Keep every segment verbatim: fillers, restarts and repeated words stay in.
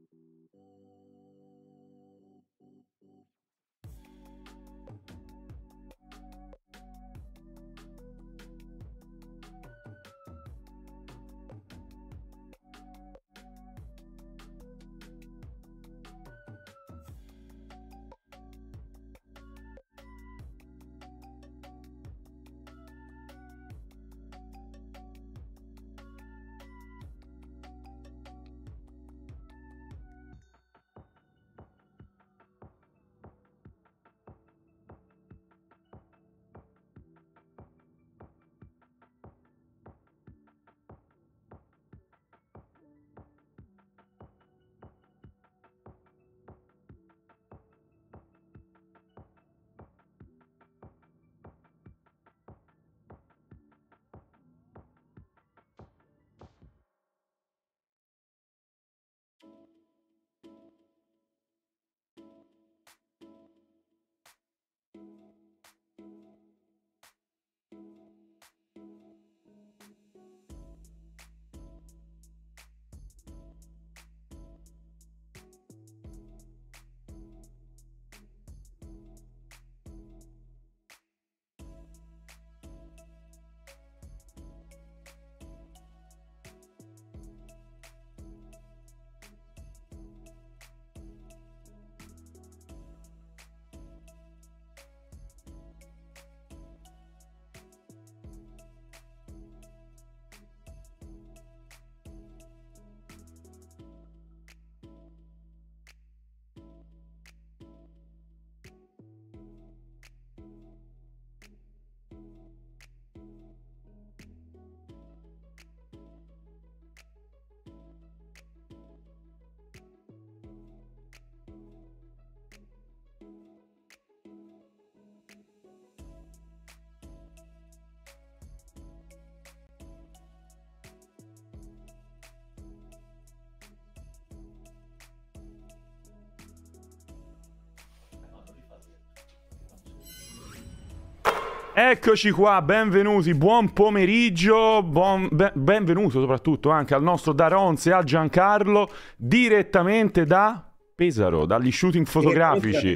Eccoci qua, benvenuti, buon pomeriggio, buon, ben, benvenuto soprattutto anche al nostro Daronz e a Giancarlo, direttamente da Pesaro, dagli shooting fotografici.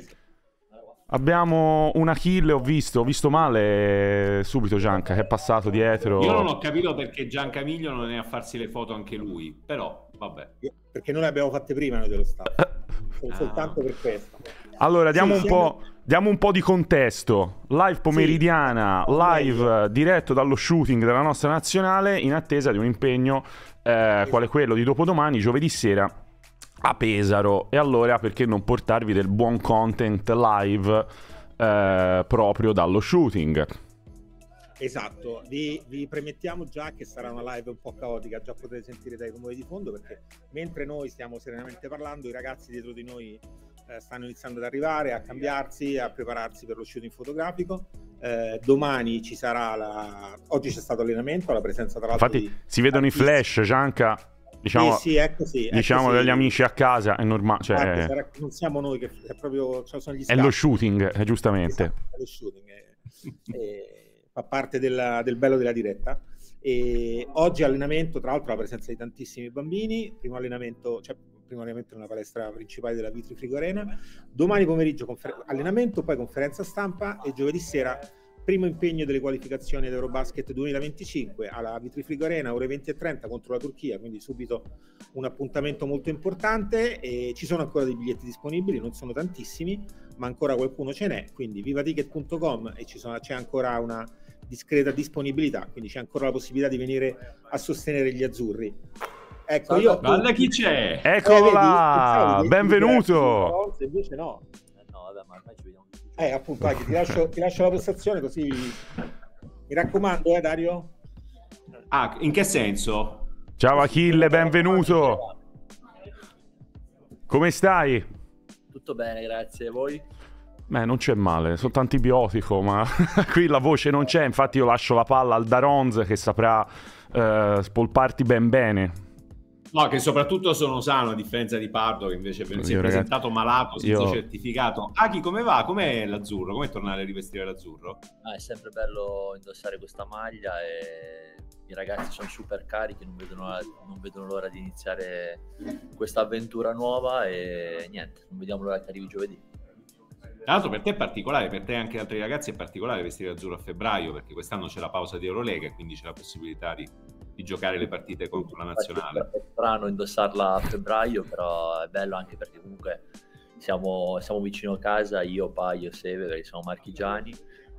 Abbiamo una kill, ho visto, ho visto male subito Gianca che è passato dietro. Io non ho capito perché Giancamiglio non è a farsi le foto anche lui, però vabbè. Perché noi le abbiamo fatte prima noi dello staff, soltanto Ah. per questo. Allora, diamo, Sì, un siamo- po', diamo un po' di contesto. Live pomeridiana, Sì. live eh, diretto dallo shooting della nostra nazionale, in attesa di un impegno eh, quale quello di dopodomani, giovedì sera, a Pesaro. E allora perché non portarvi del buon content live eh, proprio dallo shooting? Esatto, vi, vi premettiamo già che sarà una live un po' caotica, già potete sentire dai rumori di fondo, perché mentre noi stiamo serenamente parlando, i ragazzi dietro di noi eh, stanno iniziando ad arrivare, a cambiarsi, a prepararsi per lo shooting fotografico. Eh, domani ci sarà la... oggi c'è stato allenamento, alla presenza tra l'altro Infatti di si vedono i artisti. flash, Gianca, diciamo, Sì, sì, è così, è diciamo così. degli amici a casa, è normale, cioè, Guarda, è, sarà- non siamo noi che è proprio, cioè, sono gli è lo scatti. shooting, eh, giustamente. Esatto, è lo shooting, è- è- fa parte della- del bello della diretta. E oggi allenamento, tra l'altro la presenza di tantissimi bambini, primo allenamento, cioè primo allenamento nella palestra principale della Vitri Frigo Arena, domani pomeriggio confer- allenamento, poi conferenza stampa e giovedì sera primo impegno delle qualificazioni ad Eurobasket duemilaventicinque alla Vitri Frigo Arena, ore venti e trenta contro la Turchia, quindi subito un appuntamento molto importante. E ci sono ancora dei biglietti disponibili, non sono tantissimi, ma ancora qualcuno ce n'è, quindi vivaticket punto com, e ci sono, c'è ancora una discreta disponibilità, quindi c'è ancora la possibilità di venire a sostenere gli azzurri. Ecco, io Guarda chi c'è! Eccolo Eh, là, vedi? benvenuto! Pensavo di- invece no. Eh, no, vabbè, ma ormai ci vediamo tutti. Eh, appunto, dai, ti lascio, ti lascio la postazione così mi raccomando, eh, Dario. Ah, in che senso? Ciao Achille, benvenuto! Come stai? Tutto bene, grazie. E voi? Beh, non c'è male, soltanto antibiotico, ma qui la voce non c'è, infatti io lascio la palla al Daronz che saprà eh, spolparti ben bene. No, che soprattutto sono sano, a differenza di Pardo, che invece si è Io, presentato ragazzi, malato, senza io- certificato. Aki, come va? Com'è l'azzurro? Com'è tornare a rivestire l'azzurro? Ah, è sempre bello indossare questa maglia e i ragazzi sono super carichi, non vedono, l'ora- non vedono l'ora di iniziare questa avventura nuova e niente, non vediamo l'ora che arrivi giovedì. Tra l'altro per te è particolare, per te e anche altri ragazzi è particolare vestire azzurro a febbraio, perché quest'anno c'è la pausa di Eurolega e quindi c'è la possibilità di, di giocare le partite contro la nazionale. È strano indossarla a febbraio, però è bello anche perché comunque siamo, siamo vicino a casa, io, Paio, Seve, perché siamo marchigiani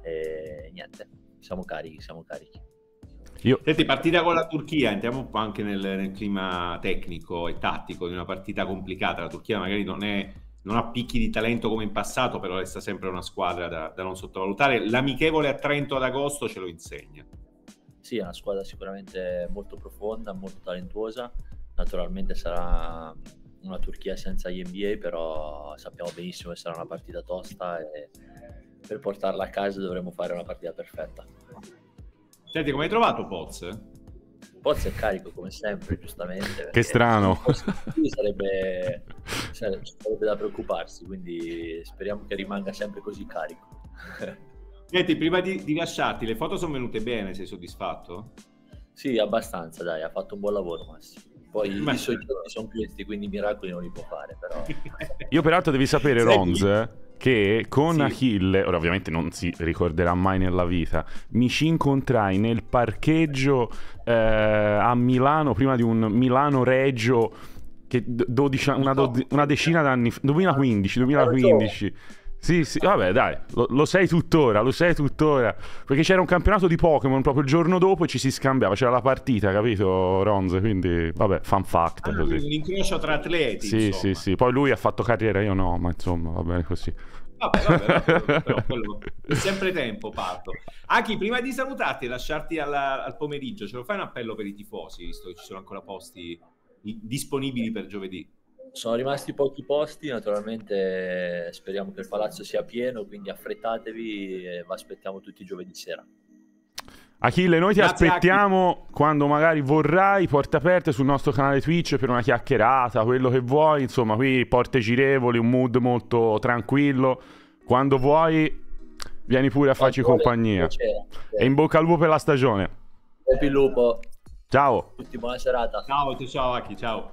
e niente, siamo carichi, siamo carichi. Io... Senti, partita con la Turchia, entriamo un po' anche nel, nel clima tecnico e tattico di una partita complicata. La Turchia magari non, è, non ha picchi di talento come in passato, però resta sempre una squadra da, da non sottovalutare. L'amichevole a Trento ad agosto ce lo insegna. Sì, è una squadra sicuramente molto profonda, molto talentuosa. Naturalmente sarà una Turchia senza gli N B A, però sappiamo benissimo che sarà una partita tosta e per portarla a casa dovremo fare una partita perfetta. Senti, come hai trovato Poz? Poz è carico come sempre, giustamente. Che strano. Qui sarebbe, sarebbe, sarebbe da preoccuparsi, quindi speriamo che rimanga sempre così carico. Senti, prima di, di lasciarti, le foto sono venute bene, sei soddisfatto? Sì, abbastanza, dai, ha fatto un buon lavoro Massimo. Poi Ma- i suoi giorni sono questi, quindi miracoli non li può fare, però... Io peraltro devi sapere, Senti- Ronz, che con Sì. Achille, ora ovviamente non si ricorderà mai nella vita, mi ci incontrai nel parcheggio eh, a Milano, prima di un Milano-Reggio, che d- dodici una, do- una decina d'anni fa, duemilaquindici, duemilaquindici. Sì, sì, vabbè, dai, lo, lo sei tuttora, lo sei tuttora. Perché c'era un campionato di Pokémon proprio il giorno dopo e ci si scambiava, c'era la partita, capito, Ronz? Quindi, vabbè, fun fact, Ah, così. un incrocio tra atleti, Sì, insomma. sì, sì. Poi lui ha fatto carriera, io no, ma insomma, va bene così. Vabbè, vabbè, vabbè, però quello è sempre tempo, parto. Aki, prima di salutarti e lasciarti alla- al pomeriggio, ce lo fai un appello per i tifosi, visto che ci sono ancora posti i- disponibili per giovedì? Sono rimasti pochi posti, naturalmente speriamo che il palazzo sia pieno, quindi affrettatevi e vi aspettiamo tutti giovedì sera. Achille, noi ti Grazie, aspettiamo quando magari vorrai, porte aperte sul nostro canale Twitch per una chiacchierata, quello che vuoi, insomma, qui porte girevoli, un mood molto tranquillo. Quando vuoi, vieni pure a farci Quando vuole, compagnia. piacere. E in bocca al lupo per la stagione. Pepi il lupo, Ciao. tutti buona serata. Ciao, ciao Aki, ciao.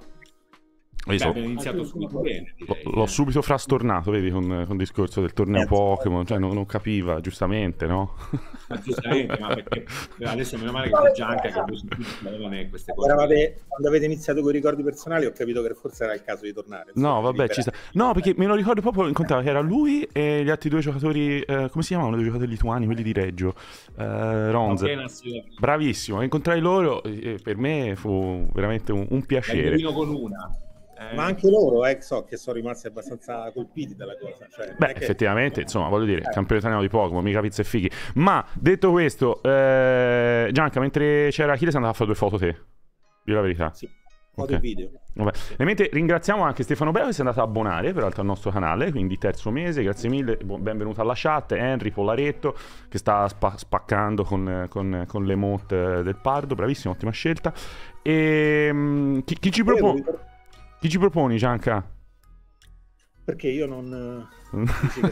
Io Beh, so- abbiamo iniziato subito bene, L'ho, direi, l'ho eh. subito frastornato, vedi, con, con il discorso del torneo Eh, Pokémon, cioè non, non capiva, giustamente, no? Ma giustamente, ma perché adesso meno male che c'è Gianca che invece non è queste cose. Quando avete, quando avete iniziato con i ricordi personali ho capito che forse era il caso di tornare. No, insomma, vabbè, ci sta. liberare. No, perché me lo ricordo proprio, incontrava che era lui e gli altri due giocatori, eh, come si chiamavano, i due giocatori lituani, quelli di Reggio, eh, Ronz. Appena si- Bravissimo, incontrai loro e per me fu veramente un, un la piacere. indovino con una. Eh, Ma anche loro, eh, so che sono rimasti abbastanza colpiti dalla cosa. Cioè, non Beh, è che- effettivamente, insomma, voglio dire, Eh. campione italiano di Pokémon, mica pizza e fighi. Ma, detto questo, eh, Gianca, mentre c'era Achille sei andato a fare due foto te. Dì la verità. Sì, foto Ok. e video. Vabbè. E mentre ringraziamo anche Stefano Beo che si è andato a abbonare peraltro al nostro canale, quindi terzo mese, grazie mille, bu- benvenuto alla chat, Henry Polaretto che sta spa- spaccando con, con, con l'emote del Pardo, bravissimo, ottima scelta. E mm, chi, chi ci Volevo propone? ricor- Chi ci proponi, Gianca? Perché io non... Non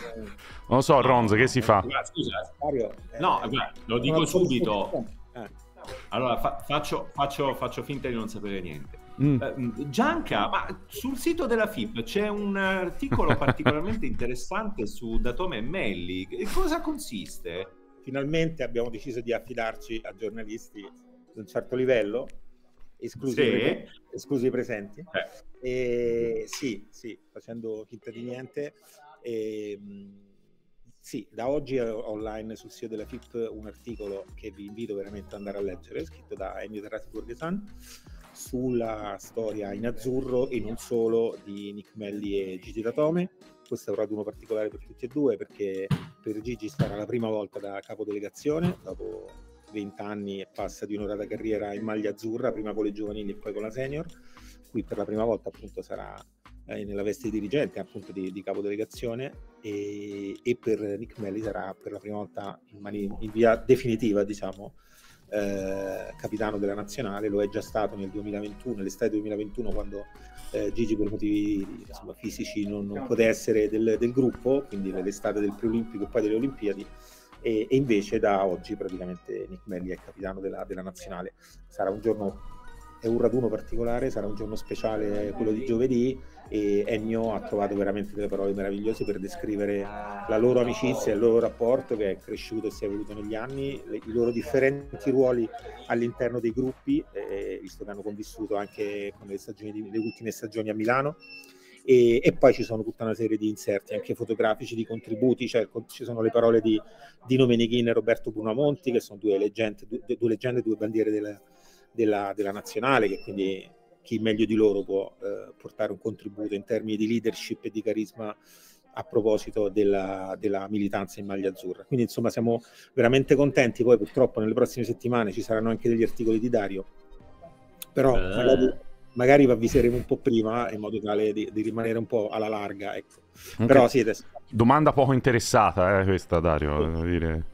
lo so, Ronz, che si fa? Guarda, scusa, Mario, eh, no, guarda, lo non dico ho subito. Eh. Allora, fa- faccio, faccio, faccio finta di non sapere niente. Mm. Eh, Gianca, ma sul sito della F I P c'è un articolo particolarmente interessante su Datome e Melli. Che cosa consiste? Finalmente abbiamo deciso di affidarci a giornalisti di un certo livello, esclusi, Sì. i pre- esclusi i presenti. Eh, E sì, sì, facendo finta di niente. E, mh, sì, da oggi è online sul sito della F I P un articolo che vi invito veramente ad andare a leggere, scritto da Ennio Terrasi Borghesan, sulla storia in azzurro e non solo di Nick Melli e Gigi Datome. Questo è un raduno particolare per tutti e due perché per Gigi sarà la prima volta da capodelegazione dopo venti anni e passa di un'orata carriera in maglia azzurra, prima con le giovanili e poi con la senior. Qui per la prima volta appunto sarà eh, nella veste di dirigente appunto di, di capodelegazione e, e per Nick Melli sarà per la prima volta in, mani- in via definitiva diciamo eh, capitano della nazionale, lo è già stato nel duemilaventuno, nell'estate duemilaventuno, quando eh, Gigi per motivi insomma, fisici non, non poté essere del, del gruppo, quindi nell'estate del preolimpico e poi delle Olimpiadi, e, e invece da oggi praticamente Nick Melli è capitano della, della nazionale. Sarà un giorno, è un raduno particolare, sarà un giorno speciale quello di giovedì, e Ennio ha trovato veramente delle parole meravigliose per descrivere la loro amicizia, il loro rapporto che è cresciuto e si è evoluto negli anni, le, i loro differenti ruoli all'interno dei gruppi, eh, visto che hanno convissuto anche con le, stagioni di, le ultime stagioni a Milano, e, e poi ci sono tutta una serie di inserti anche fotografici, di contributi, cioè ci sono le parole di Dino Meneghin e Roberto Brunamonti, che sono due leggende, due, due leggende, due bandiere della, della, della nazionale, che quindi chi meglio di loro può eh, portare un contributo in termini di leadership e di carisma a proposito della, della militanza in maglia azzurra. Quindi insomma siamo veramente contenti. Poi purtroppo nelle prossime settimane ci saranno anche degli articoli di Dario, però eh. magari, magari vi avviseremo un po' prima in modo tale di, di rimanere un po' alla larga, ecco. Okay. Però siete... Domanda poco interessata eh, questa, Dario, devo dire.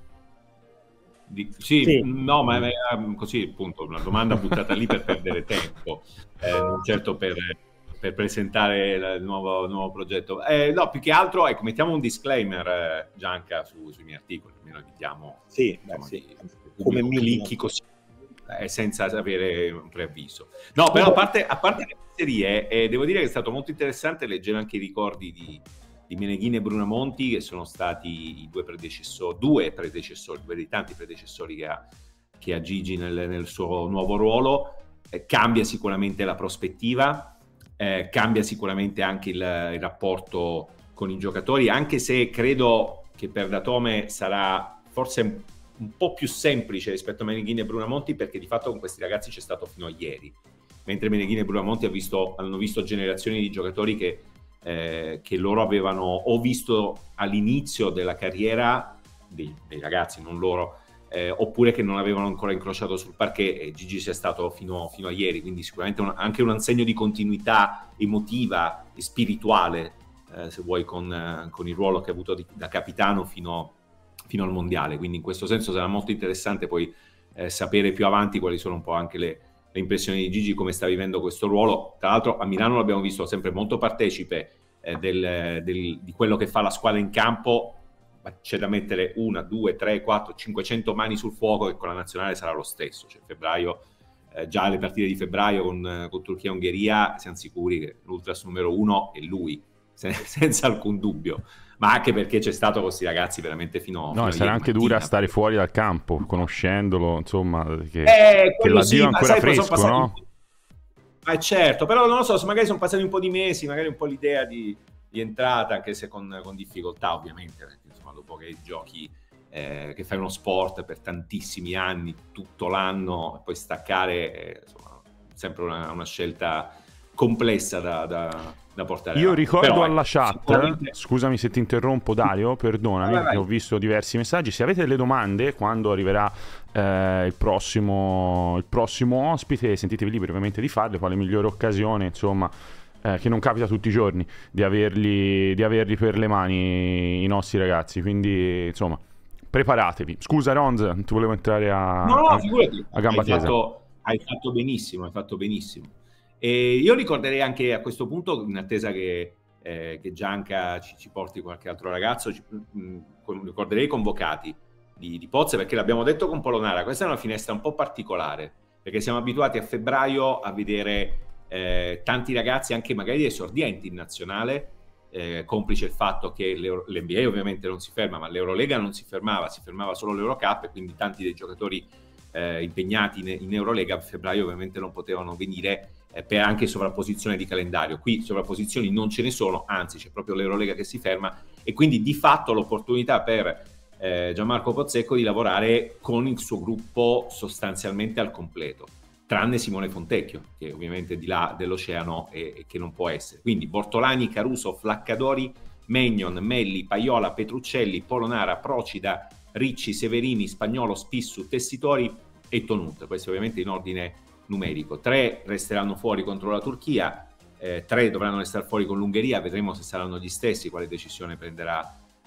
Di, sì, sì, no, ma è così appunto una domanda buttata lì per perdere tempo, eh, non certo per, per presentare il nuovo, il nuovo progetto. Eh, no, più che altro, ecco, mettiamo un disclaimer, eh, Gianca, su, sui miei articoli, almeno evitiamo sì, insomma, beh, sì. Di, come clicchi così, eh, senza avere un preavviso. No, però a parte, a parte le serie, eh, devo dire che è stato molto interessante leggere anche i ricordi di di Meneghin e Brunamonti, che sono stati i due predecessori, due predecessori, due dei tanti predecessori che ha, che ha Gigi nel, nel suo nuovo ruolo. Eh, cambia sicuramente la prospettiva, eh, cambia sicuramente anche il, il rapporto con i giocatori, anche se credo che per Datome sarà forse un po' più semplice rispetto a Meneghin e Brunamonti, perché di fatto con questi ragazzi c'è stato fino a ieri, mentre Meneghin e Brunamonti ha visto, hanno visto generazioni di giocatori che Eh, che loro avevano o visto all'inizio della carriera dei, dei ragazzi, non loro, eh, oppure che non avevano ancora incrociato sul parquet, e Gigi sia stato fino, fino a ieri, quindi sicuramente un, anche un segno di continuità emotiva e spirituale, eh, se vuoi, con, eh, con il ruolo che ha avuto di, da capitano fino, fino al mondiale. Quindi in questo senso sarà molto interessante poi eh, sapere più avanti quali sono un po' anche le le impressioni di Gigi, come sta vivendo questo ruolo. Tra l'altro a Milano l'abbiamo visto sempre molto partecipe eh, del, del, di quello che fa la squadra in campo, ma c'è da mettere una, due, tre, quattro, cinquecento mani sul fuoco che con la nazionale sarà lo stesso. Cioè febbraio, eh, già le partite di febbraio con, con Turchia e Ungheria siamo sicuri che l'ultras numero uno è lui, sen- senza alcun dubbio. Ma anche perché c'è stato con questi ragazzi veramente fino, no, fino sarà anche mattina. dura stare fuori dal campo, conoscendolo, insomma, che, eh, che l'addio sì, è ancora sai, fresco, no? Ma eh, certo, però non lo so, se magari sono passati un po' di mesi, magari un po' l'idea di, di entrata, anche se con, con difficoltà ovviamente, perché insomma dopo che giochi, eh, che fai uno sport per tantissimi anni, tutto l'anno, e poi staccare, eh, insomma, sempre una, una scelta complessa da... da da portare. Io ricordo però, alla ecco, chat, sicuramente... scusami se ti interrompo Dario, perdonami, vai, vai. ho visto diversi messaggi. Se avete delle domande quando arriverà eh, il, prossimo, il prossimo ospite, sentitevi liberi ovviamente di farle, quale migliore occasione, insomma, eh, che non capita tutti i giorni, di averli, di averli per le mani i nostri ragazzi, quindi insomma preparatevi. Scusa Ronz, ti volevo entrare a, no, no, a, figurati. a gamba hai tesa. Fatto, hai fatto benissimo, hai fatto benissimo. E io ricorderei anche a questo punto, in attesa che, eh, che Gianca ci, ci porti qualche altro ragazzo, ci, mh, ricorderei i convocati di, di Pozze, perché l'abbiamo detto con Polonara, questa è una finestra un po' particolare, perché siamo abituati a febbraio a vedere eh, tanti ragazzi, anche magari esordienti in nazionale, eh, complice il fatto che l'N B A ovviamente non si ferma, ma l'Eurolega non si fermava, si fermava solo l'Eurocup, e quindi tanti dei giocatori eh, impegnati in, in Eurolega a febbraio ovviamente non potevano venire, eh, per anche sovrapposizione di calendario. Qui sovrapposizioni non ce ne sono, anzi c'è proprio l'Eurolega che si ferma, e quindi di fatto l'opportunità per eh, Gianmarco Pozzecco di lavorare con il suo gruppo sostanzialmente al completo, tranne Simone Fontecchio, che ovviamente è di là dell'oceano e, e che non può essere. Quindi Bortolani, Caruso, Flaccadori, Maignan, Melli, Paiola, Petruccelli, Polonara, Procida, Ricci, Severini, Spagnolo, Spissu, Tessitori e Tonut. Questo ovviamente in ordine numerico. Tre resteranno fuori contro la Turchia, eh, tre dovranno restare fuori con l'Ungheria, vedremo se saranno gli stessi, quale decisione prenderà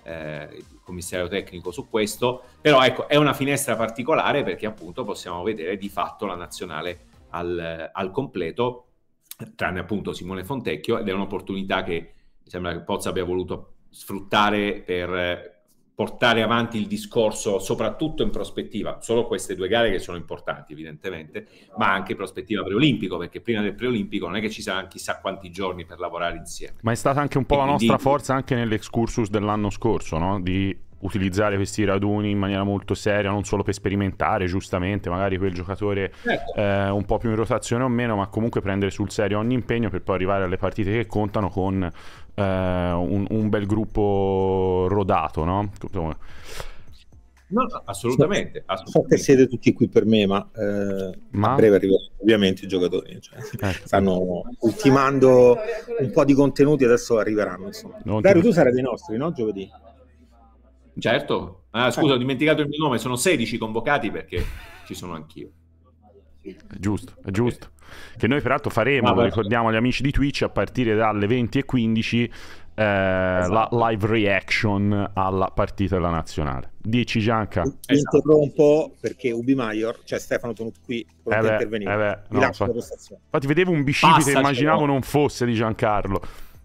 eh, il commissario tecnico su questo, però ecco, è una finestra particolare perché appunto possiamo vedere di fatto la nazionale al, al completo, tranne appunto Simone Fontecchio, ed è un'opportunità che mi sembra che Pozza abbia voluto sfruttare per portare avanti il discorso, soprattutto in prospettiva, solo queste due gare che sono importanti evidentemente, ma anche prospettiva preolimpico, perché prima del preolimpico non è che ci saranno chissà quanti giorni per lavorare insieme. Ma è stata anche un po' E la quindi... nostra forza anche nell'excursus dell'anno scorso, no? Di utilizzare questi raduni in maniera molto seria, non solo per sperimentare, giustamente, magari quel giocatore certo. eh, un po' più in rotazione o meno, ma comunque prendere sul serio ogni impegno per poi arrivare alle partite che contano con eh, un, un bel gruppo rodato, no? No, no, assolutamente, assolutamente. So che siete tutti qui per me, ma, eh, ma... a breve arrivano ovviamente i giocatori, cioè, eh. stanno ultimando un po' di contenuti, adesso arriveranno. Dario, tu sarai dei nostri, no? Giovedì. Certo. Ah, scusa, ho dimenticato il mio nome, sono sedici convocati perché ci sono anch'io. È giusto, è giusto. Che noi peraltro faremo, No, lo ricordiamo agli amici di Twitch, a partire dalle venti e quindici eh, esatto. la live reaction alla partita della nazionale. Dici Gianca? Mi esatto. interrompo perché Ubi Maior, cioè Stefano tenuto qui per eh intervenire. Eh beh, no, lascio infatti, infatti vedevo un bicipite che immaginavo però. non fosse di Giancarlo.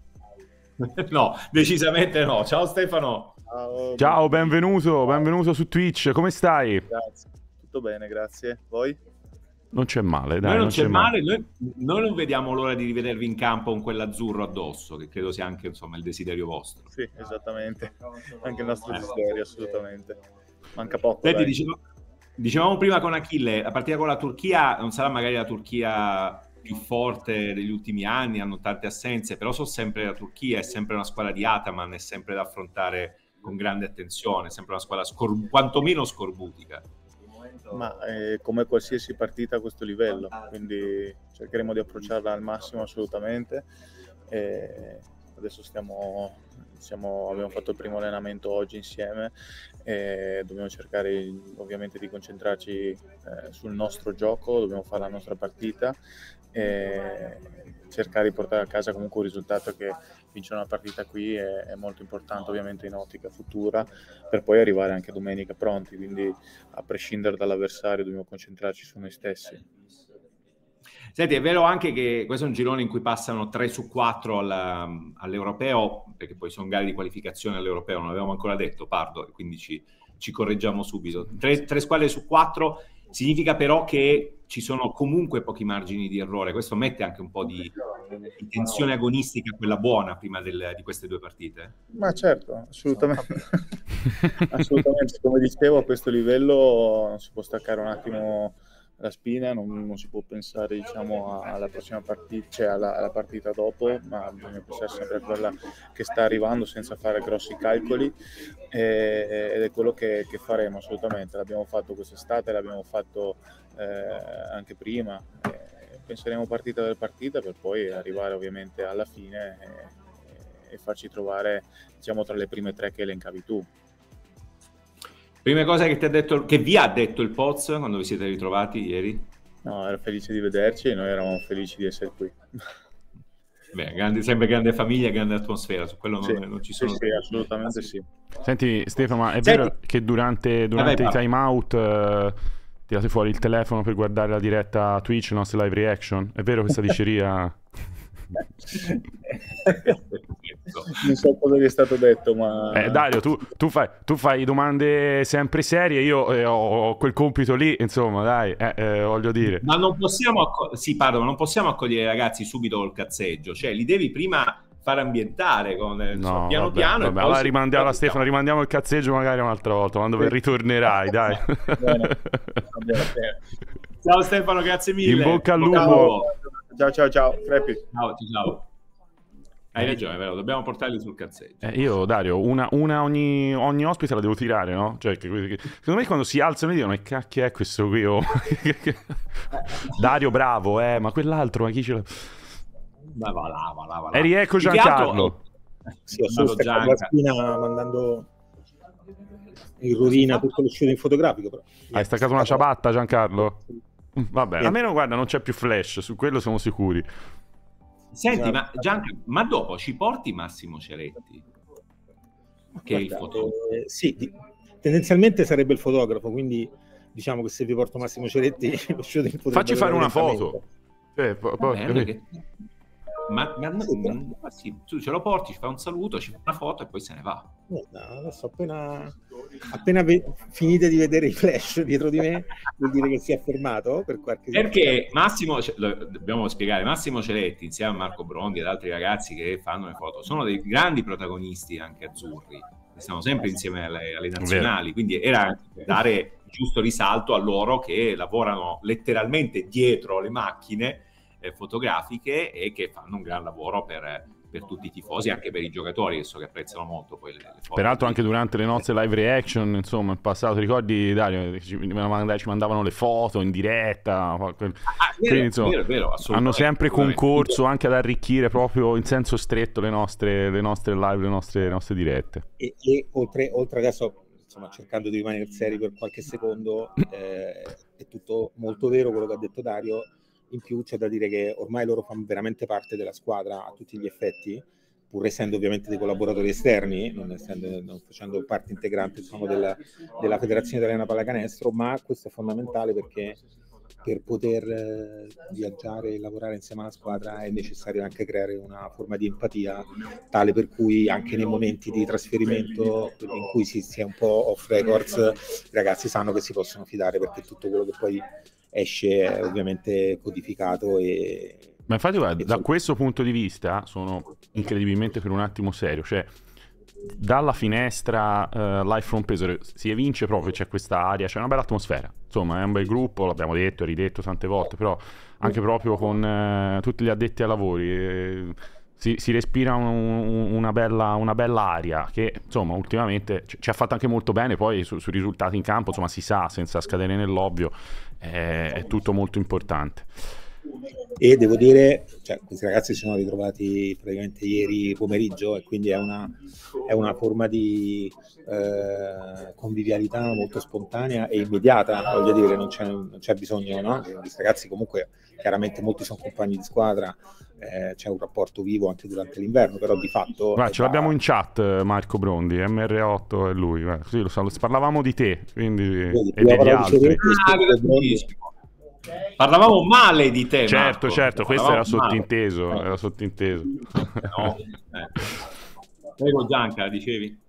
No, decisamente no. Ciao Stefano. Ciao, Ciao, benvenuto, benvenuto su Twitch, come stai? Grazie, tutto bene, grazie. Voi? Non c'è male, dai. Noi non, non c'è, c'è male, male. Noi, noi non vediamo l'ora di rivedervi in campo con quell'azzurro addosso, che credo sia anche insomma il desiderio vostro. Sì, esattamente, anche il nostro desiderio, assolutamente. Manca poco. Senti, dicevo, dicevamo prima con Achille, la partita con la Turchia non sarà magari la Turchia più forte degli ultimi anni, hanno tante assenze, però so sempre la Turchia, è sempre una squadra di Ataman, è sempre da affrontare con grande attenzione, sempre una squadra scor- quantomeno scorbutica. Ma eh, come qualsiasi partita a questo livello, quindi cercheremo di approcciarla al massimo assolutamente. E adesso stiamo, siamo, abbiamo fatto il primo allenamento oggi insieme e dobbiamo cercare ovviamente di concentrarci eh, sul nostro gioco, dobbiamo fare la nostra partita e cercare di portare a casa comunque un risultato che vincere una partita qui è, è molto importante ovviamente in ottica futura per poi arrivare anche domenica pronti, quindi a prescindere dall'avversario dobbiamo concentrarci su noi stessi. Senti, è vero anche che questo è un girone in cui passano tre su quattro alla, all'Europeo, perché poi sono gare di qualificazione all'Europeo, non l'avevamo ancora detto, Pardo, quindi ci, ci correggiamo subito. Tre, tre squadre su quattro significa però che ci sono comunque pochi margini di errore, questo mette anche un po' di, di tensione agonistica, quella buona, prima del, di queste due partite. Ma certo, assolutamente. Assolutamente, come dicevo, a questo livello non si può staccare un attimo la spina, non, non si può pensare diciamo alla prossima partita, cioè alla, alla partita dopo, ma bisogna pensare sempre a quella che sta arrivando senza fare grossi calcoli e, ed è quello che, che faremo assolutamente. L'abbiamo fatto quest'estate, l'abbiamo fatto eh, anche prima, e penseremo partita per partita per poi arrivare ovviamente alla fine e, e farci trovare diciamo tra le prime tre che elencavi tu. Prima cosa che ti ha detto, che vi ha detto il Poz quando vi siete ritrovati ieri? No, ero felice di vederci e noi eravamo felici di essere qui. Beh, grande, sempre grande famiglia, grande atmosfera, su quello sì, non, non ci sono... Sì, sì, assolutamente sì. Senti Stefano, ma è Senti. vero che durante, durante Vabbè, i time out eh, tirate fuori il telefono per guardare la diretta Twitch, le nostre live reaction? È vero questa diceria? Non so cosa gli è stato detto, ma eh, Dario, tu, tu, fai, tu fai domande sempre serie, io eh, ho, ho quel compito lì, insomma, dai, eh, eh, voglio dire. Ma non possiamo, acco- sì, Pardo, ma non possiamo accogliere i ragazzi subito col cazzeggio, cioè li devi prima far ambientare con eh, No, piano vabbè, piano. vabbè, E allora poi rimandiamo la si- Stefano, rimandiamo il cazzeggio magari un'altra volta, quando Sì. ritornerai, dai. Va bene, va bene, va bene. Ciao Stefano, grazie mille. In bocca al Bocca lupo. Ciao ciao ciao, Crepi. Ciao, ciao. Hai ragione, è vero, dobbiamo portarli sul cazzeggio. Eh, io, Dario, una, una ogni, ogni ospite la devo tirare, no? Cioè, che, che- secondo me quando si alzano e dicono, ma che cacchio è questo qui? Oh?" Dario, bravo, eh, ma quell'altro, ma chi ce l'ha? Ma va là, va là, va là. E riecco Più che altro- Giancarlo. Sì, ho solo Mandato staccato la Gianca. spina mandando in rovina tutto lo shooting fotografico. Però. Hai staccato una ciabatta, Giancarlo? Vabbè, Niente. almeno guarda, non c'è più flash, su quello siamo sicuri. Senti, Esatto. ma Gianca, ma dopo ci porti Massimo Ceretti? che è il Guarda, fotografo. eh, sì, di- tendenzialmente sarebbe il fotografo, quindi diciamo che se vi porto Massimo Ceretti lo shooting potrebbe Facci fare una durare foto. lentamente. Eh, po- Va poi- bene, che- Ma, ma- Sì, però- ma sì, tu ce lo porti, ci fa un saluto, ci fa una foto e poi se ne va. Guarda, adesso appena, appena ve- finite di vedere i flash dietro di me, vuol dire che si è fermato per qualche Perché Massimo, ce- lo- dobbiamo spiegare, Massimo Ceretti insieme a Marco Brondi ed altri ragazzi che fanno le foto, sono dei grandi protagonisti anche azzurri, stanno sempre insieme alle, alle nazionali, quindi era dare giusto risalto a loro che lavorano letteralmente dietro le macchine eh, fotografiche e che fanno un gran lavoro per, per tutti i tifosi, anche per i giocatori, che so che apprezzano molto poi le, le foto. Peraltro anche durante le nostre live reaction, insomma, in passato, ti ricordi Dario, ci, ci mandavano le foto in diretta, Ah, vero, quindi insomma vero, vero, hanno assolutamente, sempre assolutamente. concorso anche ad arricchire proprio in senso stretto le nostre, le nostre live, le nostre, le nostre dirette. E, e oltre, oltre adesso, insomma, cercando di rimanere seri per qualche secondo, eh, è tutto molto vero quello che ha detto Dario. In più c'è da dire che ormai loro fanno veramente parte della squadra a tutti gli effetti, pur essendo ovviamente dei collaboratori esterni, non, essendo, non facendo parte integrante, diciamo, della, della Federazione Italiana Pallacanestro, ma questo è fondamentale perché per poter eh, viaggiare e lavorare insieme alla squadra è necessario anche creare una forma di empatia tale per cui anche nei momenti di trasferimento in cui si sia un po' off records, i ragazzi sanno che si possono fidare perché tutto quello che poi esce è ovviamente codificato e... Ma infatti guarda, da insomma, questo punto di vista sono incredibilmente per un attimo serio, cioè dalla finestra uh, Live from Pesaro si evince proprio, c'è questa aria, c'è una bella atmosfera, insomma è un bel gruppo, l'abbiamo detto e ridetto tante volte, però anche proprio con uh, tutti gli addetti ai lavori eh, si, si respira un, un, una, bella, una bella aria che insomma ultimamente ci, ci ha fatto anche molto bene, poi su, sui risultati in campo insomma si sa, senza scadere nell'ovvio, è, è tutto molto importante. E devo dire, cioè, questi ragazzi si sono ritrovati praticamente ieri pomeriggio e quindi è una, è una forma di eh, convivialità molto spontanea e immediata, voglio dire, non c'è, non c'è bisogno, no? Questi ragazzi comunque chiaramente molti sono compagni di squadra, eh, c'è un rapporto vivo anche durante l'inverno, però di fatto... Guarda, ce da... l'abbiamo in chat Marco Brondi, M R otto è lui, guarda, così lo so, parlavamo di te, quindi Vedi, e degli altri. Ceretti, Ah, grandissimo. Parlavamo male di te, Certo, Marco. certo, questo era Parlavamo sottinteso, male. era sottinteso. No, eh. Prego Gianca, dicevi?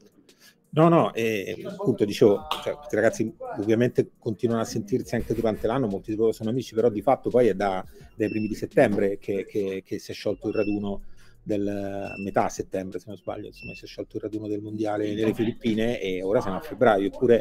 No, no, e appunto dicevo, cioè, questi ragazzi ovviamente continuano a sentirsi anche durante l'anno, molti di loro sono amici, però di fatto poi è da, dai primi di settembre che, che, che si è sciolto il raduno del metà settembre, se non sbaglio, insomma si è sciolto il raduno del mondiale nelle Filippine e ora siamo a febbraio, eppure,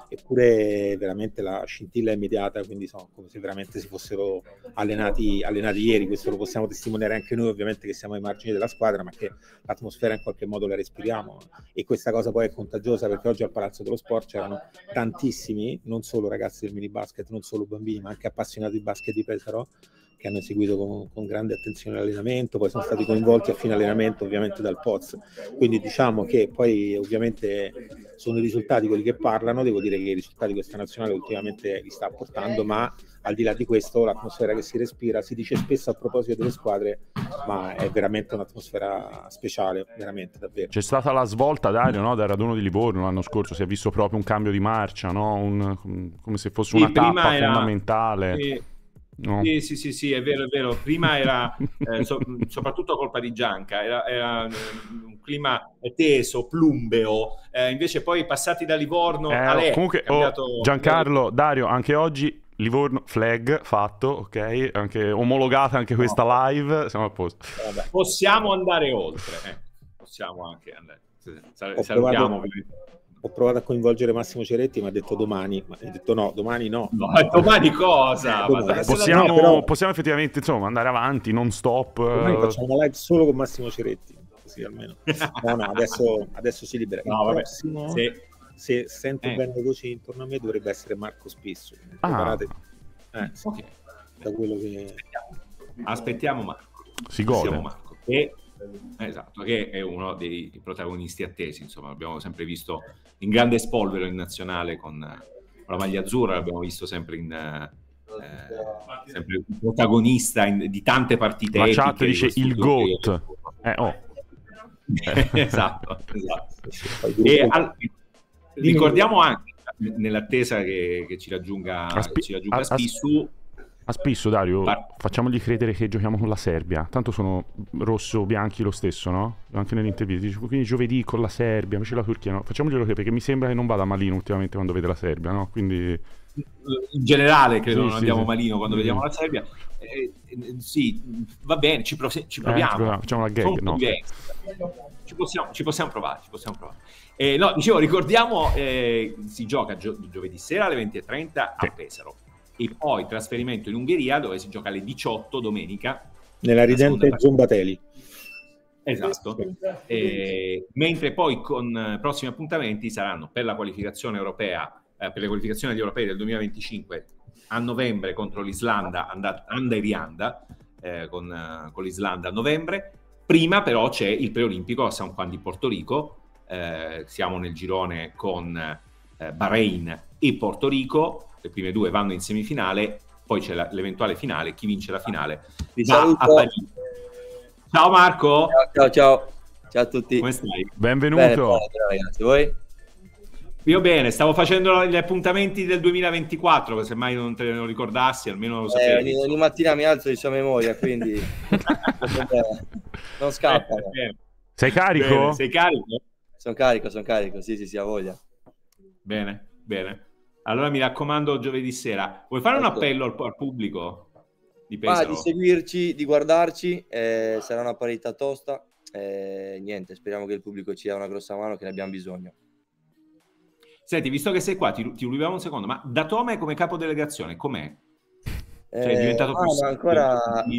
eppure veramente la scintilla è immediata, quindi sono come se veramente si fossero allenati, allenati ieri. Questo lo possiamo testimoniare anche noi, ovviamente, che siamo ai margini della squadra, ma che l'atmosfera in qualche modo la respiriamo, e questa cosa poi è contagiosa, perché oggi al Palazzo dello Sport c'erano tantissimi, non solo ragazzi del mini basket, non solo bambini, ma anche appassionati di basket di Pesaro, che hanno seguito con, con grande attenzione l'allenamento, poi sono stati coinvolti a fine allenamento ovviamente dal P O Z, quindi diciamo che poi ovviamente sono i risultati quelli che parlano. Devo dire che i risultati questa nazionale ultimamente li sta portando, ma al di là di questo l'atmosfera che si respira, si dice spesso a proposito delle squadre, ma è veramente un'atmosfera speciale, veramente, davvero. C'è stata la svolta, Dario, no? Dal raduno di Livorno l'anno scorso, si è visto proprio un cambio di marcia, no? Un, come se fosse una Sì, tappa era... fondamentale. Sì. No. Sì, sì, sì, sì, è vero, è vero. Prima era, eh, so, soprattutto colpa di Gianca, era, era un clima teso, plumbeo, eh, invece poi passati da Livorno eh, a Lecce, comunque, cambiato... oh, Giancarlo, Dario, anche oggi Livorno flag fatto, ok? Anche omologata anche questa no. live, siamo a posto. Vabbè, possiamo andare oltre, eh. possiamo anche andare. Sal- Ho salutiamo. Provato... Ho provato a coinvolgere Massimo Ceretti, ma ha detto domani. Ma ha detto no, domani no. No, domani cosa? Domani. Possiamo, no, però... possiamo effettivamente insomma andare avanti, non stop. Domani facciamo una live solo con Massimo Ceretti, così almeno. No, no, adesso, adesso si libera. No, vabbè. Prossimo, sì. Se sento eh. bene le voci intorno a me, dovrebbe essere Marco Spesso. Ah. Preparate. Eh, sì. Okay. Da quello che... Aspettiamo, Aspettiamo Marco. Si gode. Marco. E... Esatto, che è uno dei protagonisti attesi, insomma, l'abbiamo sempre visto in grande spolvero in nazionale con la maglia azzurra, l'abbiamo visto sempre in eh, sempre protagonista in, di tante partite. La chat dice il GOAT. Eh, oh. esatto, esatto. E al, ricordiamo anche, nell'attesa che, che ci raggiunga, Aspi- che ci raggiunga as- Spissu, A Spisso, Dario, Par- facciamogli credere che giochiamo con la Serbia. Tanto sono rosso-bianchi lo stesso, no? Anche nell'intervista. Dice, quindi giovedì con la Serbia, invece la Turchia, no? Facciamoglielo credere, perché mi sembra che non vada malino ultimamente quando vede la Serbia, no? Quindi... in generale credo Sì, non sì, andiamo sì. malino quando Mm. vediamo la Serbia. Eh, eh, sì, va bene, ci, pro- ci Eh, ci proviamo. proviamo, facciamo la gag, Sono no? convinto. Ci possiamo, ci possiamo provare, ci possiamo provare. Eh, no, dicevo, ricordiamo, eh, si gioca gio- giovedì sera alle venti e trenta a Sì. Pesaro. E poi trasferimento in Ungheria, dove si gioca alle diciotto domenica. Nella ridente seconda Zombatelli. Esatto. Eh, mentre poi con eh, prossimi appuntamenti saranno per la qualificazione europea, eh, per le qualificazioni agli europei del duemilaventicinque a novembre contro l'Islanda, anda, anda e rianda, eh, con, eh, con l'Islanda a novembre. Prima però c'è il preolimpico a San Juan di Porto Rico, eh, siamo nel girone con eh, Bahrain e Porto Rico, le prime due vanno in semifinale, poi c'è la, l'eventuale finale, chi vince la finale Vi va saluto. a Parigi. Ciao Marco, Ciao, ciao, ciao. Ciao a tutti. come stai? Benvenuto. Bene, bene, ragazzi, voi? Io bene, stavo facendo gli appuntamenti del duemilaventiquattro, che semmai non te ne ricordassi, almeno lo Eh, sapevi. ogni, ogni mattina mi alzo di sua memoria, quindi non scappa. Bene, bene. Sei carico? Bene, sei carico? Sono carico, sono carico, sì, sì, sì, ha voglia. Bene, bene. Allora mi raccomando giovedì sera. Vuoi fare un Ecco. appello al, al pubblico di Ma Pesaro? di seguirci, di guardarci, eh, sarà una parità tosta. Eh, niente, speriamo che il pubblico ci dia una grossa mano, che ne abbiamo bisogno. Senti, visto che sei qua, ti, ti rubiamo un secondo, ma da Tome come capodelegazione, com'è? Cioè, è Eh, diventato ah, più ma ancora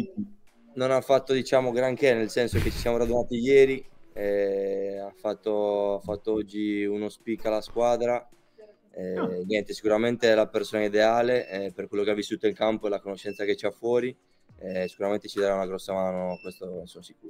non ha fatto, diciamo, granché, nel senso che ci siamo radunati ieri, eh, ha, fatto, ha fatto oggi uno speak alla squadra, eh, Ah. niente, sicuramente è la persona ideale, eh, per quello che ha vissuto in campo e la conoscenza che c'ha fuori, eh, sicuramente ci darà una grossa mano, questo sono sicuro.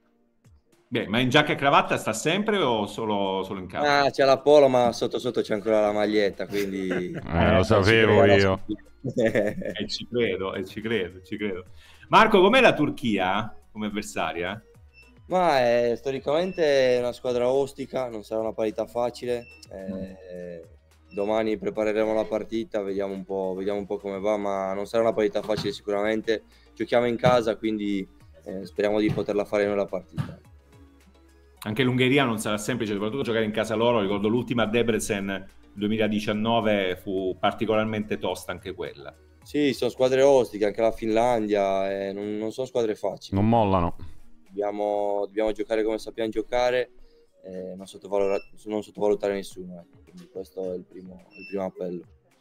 Beh, ma in giacca e cravatta sta sempre o solo, solo in campo? Ah, c'è la polo, ma sotto sotto c'è ancora la maglietta, quindi... Eh, lo sapevo ci io. credo. E ci credo, e ci credo, ci credo. Marco, com'è la Turchia come avversaria? Ma è, storicamente è una squadra ostica, non sarà una parità facile. Eh, domani prepareremo la partita, vediamo un po', vediamo un po' come va, ma non sarà una parità facile sicuramente. Giochiamo in casa, quindi eh, speriamo di poterla fare noi la partita. Anche l'Ungheria non sarà semplice, soprattutto giocare in casa loro. Ricordo l'ultima a Debrecen duemiladiciannove fu particolarmente tosta anche quella. Sì, sono squadre ostiche, anche la Finlandia, eh, non, non sono squadre facili. Non mollano. Dobbiamo, dobbiamo giocare come sappiamo giocare, eh, non, sottovalutare, non sottovalutare nessuno. Ecco. Quindi questo è il primo, il primo appello.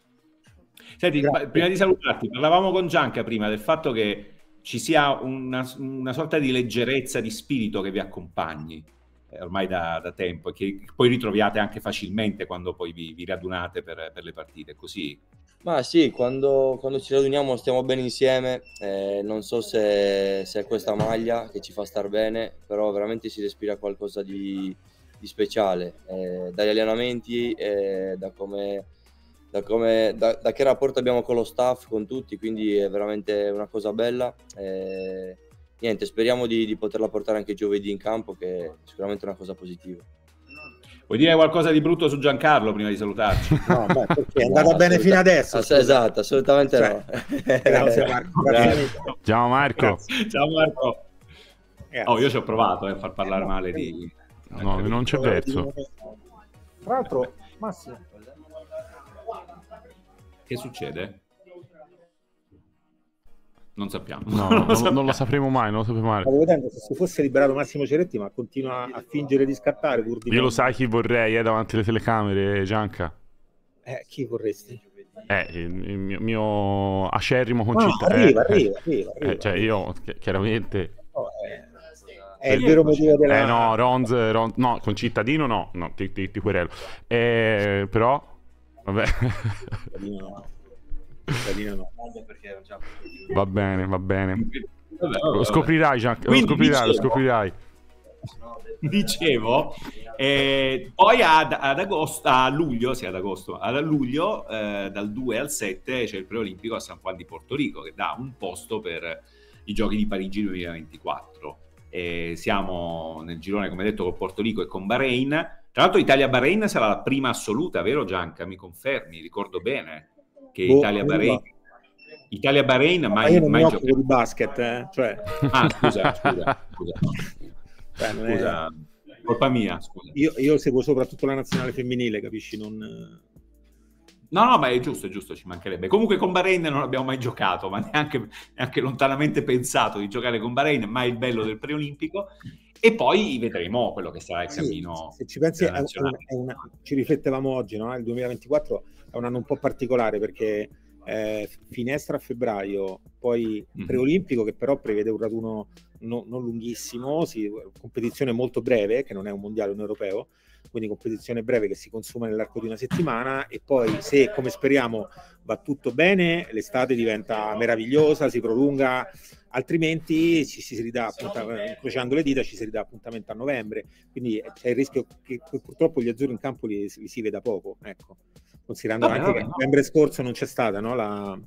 Senti, pa- prima di salutarti, parlavamo con Gianca prima del fatto che ci sia una, una sorta di leggerezza di spirito che vi accompagni eh, ormai da, da tempo e che poi ritroviate anche facilmente quando poi vi, vi radunate per, per le partite, così. Ma sì, quando, quando ci raduniamo stiamo bene insieme, eh, non so se, se è questa maglia che ci fa star bene, però veramente si respira qualcosa di, di speciale, eh, dagli allenamenti, eh, da, come, da, come, da, da che rapporto abbiamo con lo staff, con tutti, quindi è veramente una cosa bella. Eh, niente, speriamo di, di poterla portare anche giovedì in campo, che è sicuramente una cosa positiva. Vuoi dire qualcosa di brutto su Giancarlo prima di salutarci? No, beh, perché è andata No, bene fino adesso. ass- esatto, assolutamente Cioè, no. grazie, Marco. Grazie. Ciao Marco. Grazie. Ciao Marco. Grazie. Oh, io ci ho provato eh, a far parlare male di... No, non c'è verso. Tra l'altro, Massimo, Che succede? Non sappiamo. No, Non lo non, sappiamo. non lo sapremo mai, non lo sapremo mai. stavo vedendo se si fosse liberato Massimo Ceretti, ma continua a fingere di scattare pur di Io non- lo sai chi vorrei, eh, davanti alle telecamere, Gianca. Eh, chi vorresti? Eh, il, il mio, mio acerrimo No, concita. arriva, eh, arriva, eh, arriva, arriva. eh, cioè io, chi- chiaramente... Oh, eh, è il vero motivo della... Eh no, Ronz, Ronz no, con cittadino no, no, ti, ti, ti querelo. Eh, però, vabbè, Cittadino no. Cittadino no. va bene, va bene. Vabbè, vabbè, Lo vabbè. scoprirai, Gian- lo Quindi scoprirai, lo dicevo- scoprirai. Dicevo, eh, poi ad, ad agosto, a luglio, sì, ad agosto, ad luglio, eh, dal due al sette c'è il preolimpico a San Juan di Porto Rico che dà un posto per i giochi di Parigi duemilaventiquattro. eh, siamo nel girone, come detto, con Porto Rico e con Bahrain. Tra l'altro Italia-Bahrain sarà la prima assoluta, vero Gianca? Mi confermi? Ricordo bene che Boh, Italia-Bahrain... Italia-Bahrain ma mai, io non mai mi occupo giocato. di basket, eh? Cioè... Ah, scusa, scusa, scusa. Cioè, non Scusa, è... colpa mia, scusa. Io, io seguo soprattutto la nazionale femminile, capisci? Non... No, no, ma è giusto, è giusto, ci mancherebbe. Comunque con Bahrain non abbiamo mai giocato, ma neanche, neanche lontanamente pensato di giocare con Bahrain, mai il bello del preolimpico. E poi vedremo quello che sarà il Sì, cammino. se ci pensi, è, della è nazionale. una, è una, ci riflettevamo oggi, no? Il duemilaventiquattro è un anno un po' particolare perché eh, finestra a febbraio, poi Mhm. preolimpico che però prevede un raduno no- non lunghissimo, sì, competizione molto breve, che non è un mondiale, un europeo, quindi competizione breve che si consuma nell'arco di una settimana, e poi se, come speriamo, va tutto bene, l'estate diventa meravigliosa, si prolunga, altrimenti ci si ridà appuntamento, incrociando le dita, ci si ridà appuntamento a novembre, quindi c'è il rischio che, che purtroppo gli azzurri in campo li, li si veda poco, ecco, considerando Vabbè, anche vabbè, che no. novembre scorso non c'è stata, no, la,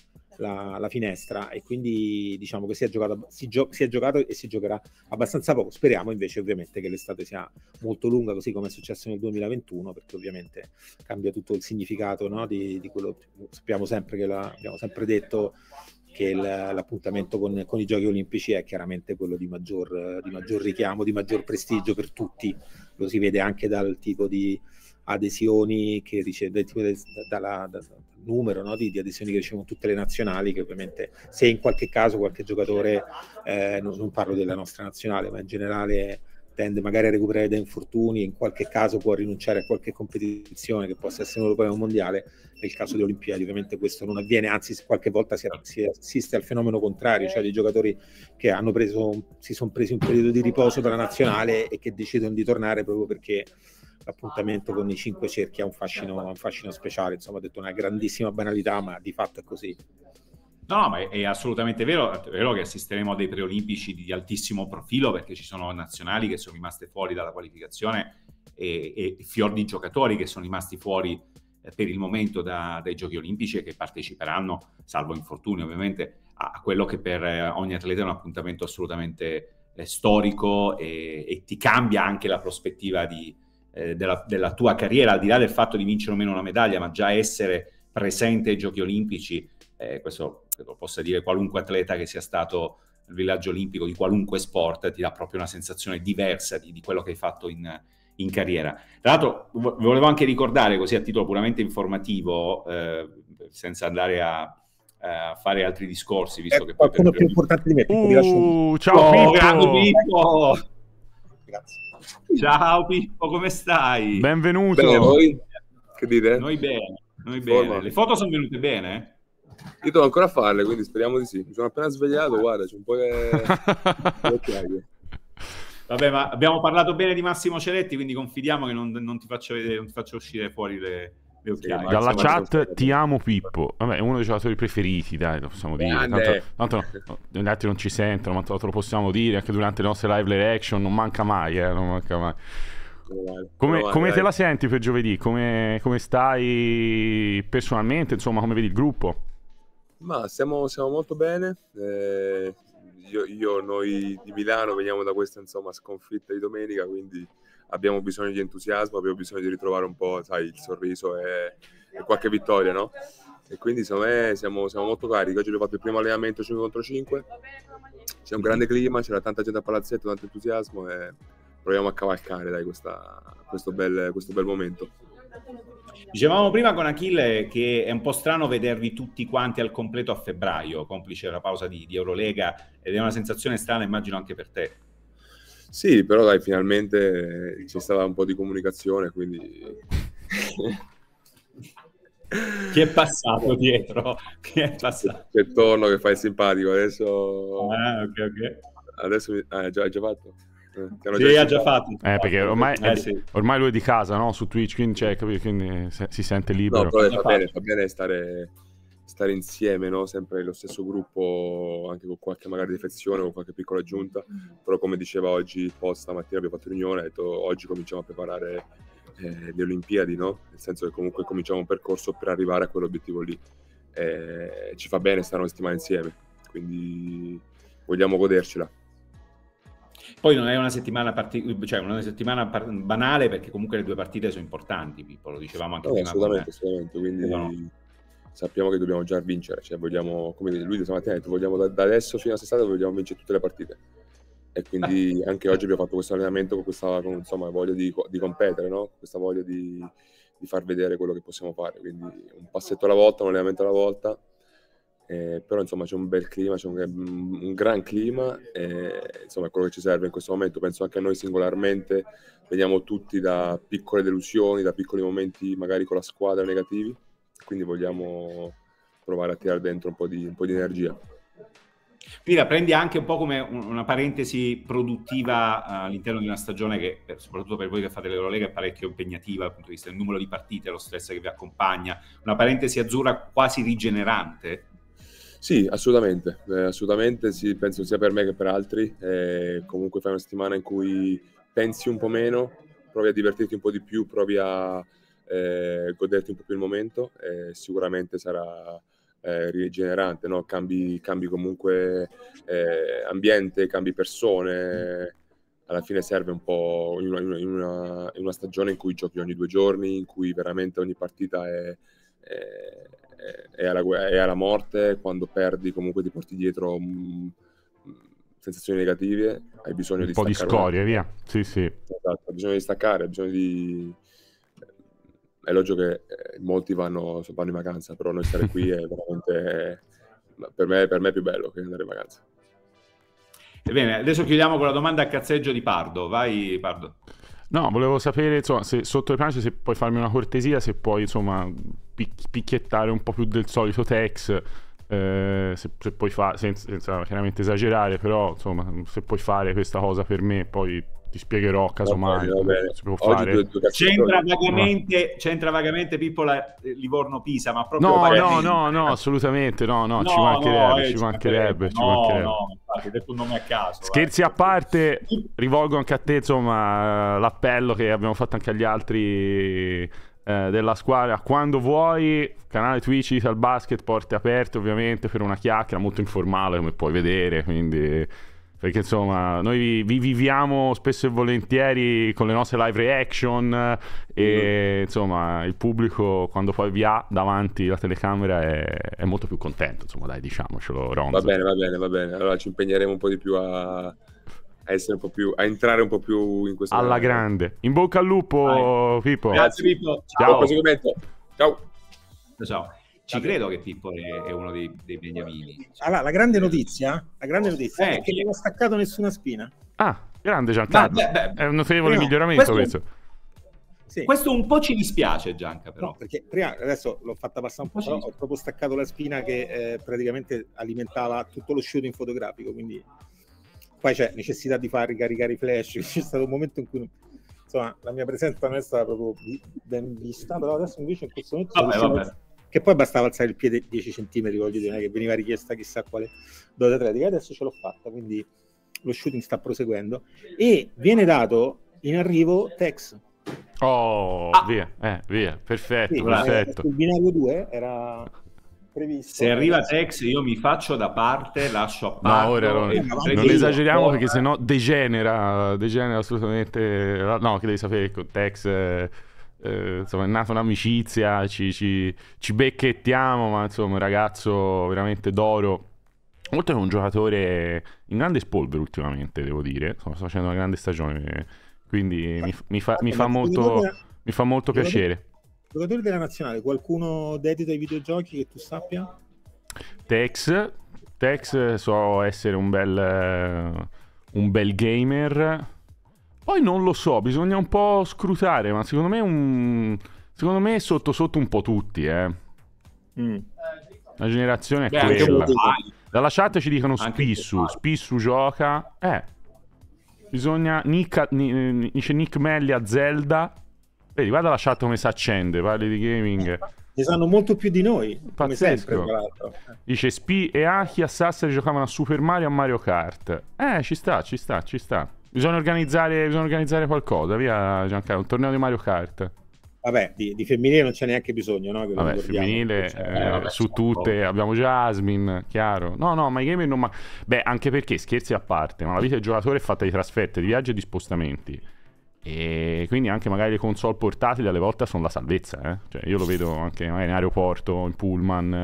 la, la finestra, e quindi diciamo che si è, giocato, si, gio- si è giocato e si giocherà abbastanza poco. Speriamo invece ovviamente che l'estate sia molto lunga, così come è successo nel duemilaventuno, perché ovviamente cambia tutto il significato, no, di, di quello. Sappiamo sempre che la, abbiamo sempre detto che il, l'appuntamento con, con i Giochi Olimpici è chiaramente quello di maggior, di maggior richiamo, di maggior prestigio per tutti. Lo si vede anche dal tipo di adesioni che riceve, tipo de, dalla, dal numero, no, di, di adesioni che ricevono tutte le nazionali, che ovviamente se in qualche caso qualche giocatore, eh, non, non parlo della nostra nazionale, ma in generale tende magari a recuperare da infortuni, in qualche caso può rinunciare a qualche competizione che possa essere un europeo o un mondiale. Nel caso delle Olimpiadi ovviamente questo non avviene, anzi qualche volta si, si assiste al fenomeno contrario, cioè dei giocatori che hanno preso, si sono presi un periodo di riposo dalla nazionale e che decidono di tornare proprio perché l'appuntamento con i cinque cerchi ha un fascino, un fascino speciale. Insomma, ho detto una grandissima banalità, ma di fatto è così. No, ma è, è assolutamente vero, è vero che assisteremo a dei preolimpici di altissimo profilo, perché ci sono nazionali che sono rimaste fuori dalla qualificazione e, e fior di giocatori che sono rimasti fuori eh, per il momento da, dai Giochi Olimpici e che parteciperanno, salvo infortuni ovviamente, a, a quello che per eh, ogni atleta è un appuntamento assolutamente eh, storico e, e ti cambia anche la prospettiva di, eh, della, della tua carriera, al di là del fatto di vincere o meno una medaglia, ma già essere presente ai Giochi Olimpici. Eh, questo credo possa dire qualunque atleta che sia stato nel villaggio olimpico di qualunque sport, ti dà proprio una sensazione diversa di, di quello che hai fatto in, in carriera. Tra l'altro vo- volevo anche ricordare, così a titolo puramente informativo, eh, senza andare a, a fare altri discorsi, visto È che poi qualcuno per... più importante di me, Pippo, ti lascio un- Uh, ciao Oh, Pippo! grande Pippo! Grazie. Ciao Pippo, come stai? Benvenuto! Bene, voi? Che dite? Noi bene, noi Forma. bene. Le foto sono venute bene? Io devo ancora farle, quindi speriamo di sì. Mi sono appena svegliato, guarda, c'è un po' che... occhiaie. Vabbè, ma abbiamo parlato bene di Massimo Ceretti, quindi confidiamo che non, non ti faccio vedere, non ti faccio uscire fuori le, le occhiaie. ma Dalla insomma, chat ti amo Pippo. Vabbè, è uno dei giocatori preferiti, dai, lo possiamo dire. Grande. Tanto, tanto no, no, gli altri non ci sentono, ma te lo possiamo dire anche durante le nostre live reaction, non manca mai, eh, non manca mai. Male, Come, male, come dai. te la senti per giovedì? Come, come stai personalmente? Insomma, come vedi il gruppo? Ma stiamo, stiamo molto bene. Eh, io, io, noi di Milano veniamo da questa insomma sconfitta di domenica, quindi abbiamo bisogno di entusiasmo, abbiamo bisogno di ritrovare un po', sai, il sorriso e, e qualche vittoria, no? E quindi secondo me siamo, siamo molto carichi. Oggi abbiamo fatto il primo allenamento cinque contro cinque, c'è un grande clima, c'era tanta gente a palazzetto, tanto entusiasmo e proviamo a cavalcare, dai, questa, questo, bel, questo bel momento. Dicevamo prima con Achille che è un po' strano vedervi tutti quanti al completo a febbraio, complice la pausa di, di Eurolega, ed è una sensazione strana, immagino anche per te. Sì, però dai, finalmente c'è stata un po' di comunicazione, quindi... Chi è passato dietro? Chi è passato? C'è il torno che fa il simpatico, adesso... Ah, ok, ok. Adesso mi... ah, già, hai già fatto? Eh, ti hanno Sì, ha insulato? già fatto. Eh, perché ormai, Eh, sì. ormai lui è di casa, no? Su Twitch, quindi, cioè, capito? Quindi se- si sente libero. No, però Già fa fatto. bene, fa bene stare, stare insieme, no? Sempre nello stesso gruppo, anche con qualche magari defezione, con qualche piccola aggiunta. Però come diceva oggi, post stamattina abbiamo fatto riunione, ha detto oggi cominciamo a preparare eh, le Olimpiadi, no? Nel senso che comunque cominciamo un percorso per arrivare a quell'obiettivo lì. Eh, ci fa bene stare una settimana insieme, quindi vogliamo godercela. Poi non è una settimana, partic- cioè una settimana par- banale, perché comunque le due partite sono importanti, Pippo, lo dicevamo anche No, prima. assolutamente, con... assolutamente, quindi no. sappiamo che dobbiamo già vincere, cioè vogliamo, come lui stamattina ha detto, vogliamo da, da adesso fino a quest'estate vogliamo vincere tutte le partite, e quindi ah. anche oggi abbiamo fatto questo allenamento con questa con, insomma, voglia di, di competere, no? Questa voglia di, di far vedere quello che possiamo fare, quindi un passetto alla volta, un allenamento alla volta. Eh, però insomma c'è un bel clima, c'è un, un gran clima, e, insomma è quello che ci serve in questo momento. Penso anche a noi singolarmente, veniamo tutti da piccole delusioni, da piccoli momenti magari con la squadra negativi, quindi vogliamo provare a tirare dentro un po' di, un po' di energia. Quindi la prendi anche un po' come una parentesi produttiva all'interno di una stagione che, soprattutto per voi che fate l'Eurolega, è parecchio impegnativa dal punto di vista del numero di partite, lo stress che vi accompagna, una parentesi azzurra quasi rigenerante? Sì, assolutamente, eh, assolutamente, sì, penso sia per me che per altri. Eh, comunque fai una settimana in cui pensi un po' meno, provi a divertirti un po' di più, provi a eh, goderti un po' più il momento, e sicuramente sarà eh, rigenerante, no? Cambi, cambi comunque eh, ambiente, cambi persone, alla fine serve un po' in una, in, una, in una stagione in cui giochi ogni due giorni, in cui veramente ogni partita è... è È alla, è alla morte. Quando perdi comunque ti porti dietro mh, sensazioni negative, hai bisogno un di po' di scorie, una... via. Sì, sì. Esatto, hai bisogno di staccare, hai bisogno di... È logico che eh, molti vanno, vanno in vacanza, però noi stare qui è veramente... Per me, per me è più bello che andare in vacanza. Bene, adesso chiudiamo con la domanda a cazzeggio di Pardo. Vai, Pardo. No, volevo sapere, insomma, se sotto le panici, se puoi farmi una cortesia, se puoi, insomma, pic- picchiettare un po' più del solito Tex, eh, se, se puoi fare, senza, senza chiaramente esagerare, però, insomma, se puoi fare questa cosa per me, poi ti spiegherò casomai come si può fare. Due, due c'entra vagamente, c'entra vagamente Pippo la, Livorno-Pisa, ma proprio no, no, no, no, assolutamente no, no, no ci mancherebbe, no, eh, ci mancherebbe, ci no, mancherebbe. No, infatti, hai detto un nome a caso. Scherzi vai. A parte, rivolgo anche a te, insomma, l'appello che abbiamo fatto anche agli altri eh, della squadra. Quando vuoi, canale Twitch Ital Basket, porte aperte ovviamente per una chiacchiera molto informale, come puoi vedere, quindi... Perché insomma noi vi viviamo spesso e volentieri con le nostre live reaction e insomma il pubblico quando poi vi ha davanti la telecamera è, è molto più contento, insomma dai, diciamocelo, Ronzo. Va bene, va bene, va bene. Allora ci impegneremo un po' di più a, a essere un po' più, a entrare un po' più in questo... Alla grande. In bocca al lupo, vai. Pippo. Grazie Pippo. Ciao. Ciao. Ciao. Ciao. Ci credo che Pippo è, è uno dei, dei beniamini. Allora, la grande notizia, la grande notizia eh, è che non ha staccato nessuna spina. Ah, grande Giancarlo. Beh, beh, è un notevole prima, miglioramento questo. Questo. Sì. Questo un po' ci dispiace, Gianca, però. No, perché prima, adesso l'ho fatta passare un po', però ho proprio staccato la spina che eh, praticamente alimentava tutto lo shooting fotografico, quindi poi c'è necessità di far ricaricare i flash. C'è stato un momento in cui insomma la mia presenza non è stata proprio ben vista, però adesso invece in questo momento vabbè, vabbè. Che poi bastava alzare il piede dieci centimetri, voglio dire, che veniva richiesta chissà quale dose atletica, adesso ce l'ho fatta, quindi lo shooting sta proseguendo e viene dato in arrivo Tex. Oh, ah. via, eh, via, perfetto, sì, perfetto. Il binario due era previsto. Se arriva Tex io mi faccio da parte, lascio a parte. No, ora non, non esageriamo perché sennò degenera, degenera assolutamente. No, che devi sapere che con Tex... Eh... Eh, insomma è nata un'amicizia, ci, ci, ci becchettiamo, ma insomma un ragazzo veramente d'oro, oltre che un giocatore in grande spolvero ultimamente, devo dire, insomma, sto facendo una grande stagione, quindi mi, mi fa, mi fa molto, della, mi fa molto piacere. Giocatore della nazionale, qualcuno dedito ai videogiochi che tu sappia? Tex, Tex so essere un bel, un bel gamer. Poi non lo so, bisogna un po' scrutare, ma secondo me un... secondo me sotto sotto un po' tutti, eh. Mm. La generazione è Beh, quella. Dalla chat ci dicono Spissu, Spissu gioca. Eh. Bisogna Nick, dice Nick Melli a Zelda. Vedi, guarda la chat come si accende, parli di gaming. Ne sanno molto più di noi, come pazzesco. Sempre, tra l'altro. Dice Spi e Aki a Sassari giocavano a Super Mario e a Mario Kart. Eh, ci sta, ci sta, ci sta. Bisogna organizzare, bisogna organizzare qualcosa, via Giancarlo, un torneo di Mario Kart. Vabbè, di, di femminile non c'è neanche bisogno, no? Che Vabbè, femminile eh, eh, vabbè, su tutte abbiamo Jasmine, chiaro. No, no, My Gamer non ma... Beh, anche perché, scherzi a parte, ma la vita del giocatore è fatta di trasferte, di viaggi e di spostamenti. E quindi anche magari le console portatili alle volte sono la salvezza, eh? Cioè, io lo vedo anche magari in aeroporto, in pullman,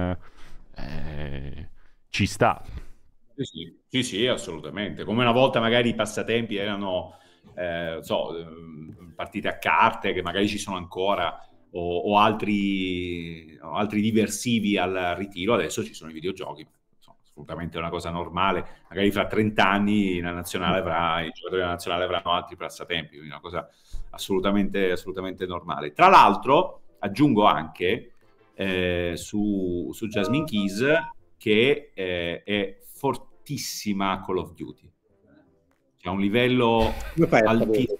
eh, ci sta. Sì, sì, sì, sì, assolutamente. Come una volta magari i passatempi erano... Eh, so, partite a carte che magari ci sono ancora o, o, altri, o altri diversivi al ritiro, adesso ci sono i videogiochi, sono assolutamente una cosa normale. Magari fra trenta anni la nazionale avrà, i giocatori della nazionale avranno altri passatempi, quindi una cosa assolutamente, assolutamente normale. Tra l'altro aggiungo anche eh, su, su Jasmine Keys che eh, è fortissima a Call of Duty. C'è un livello altissimo.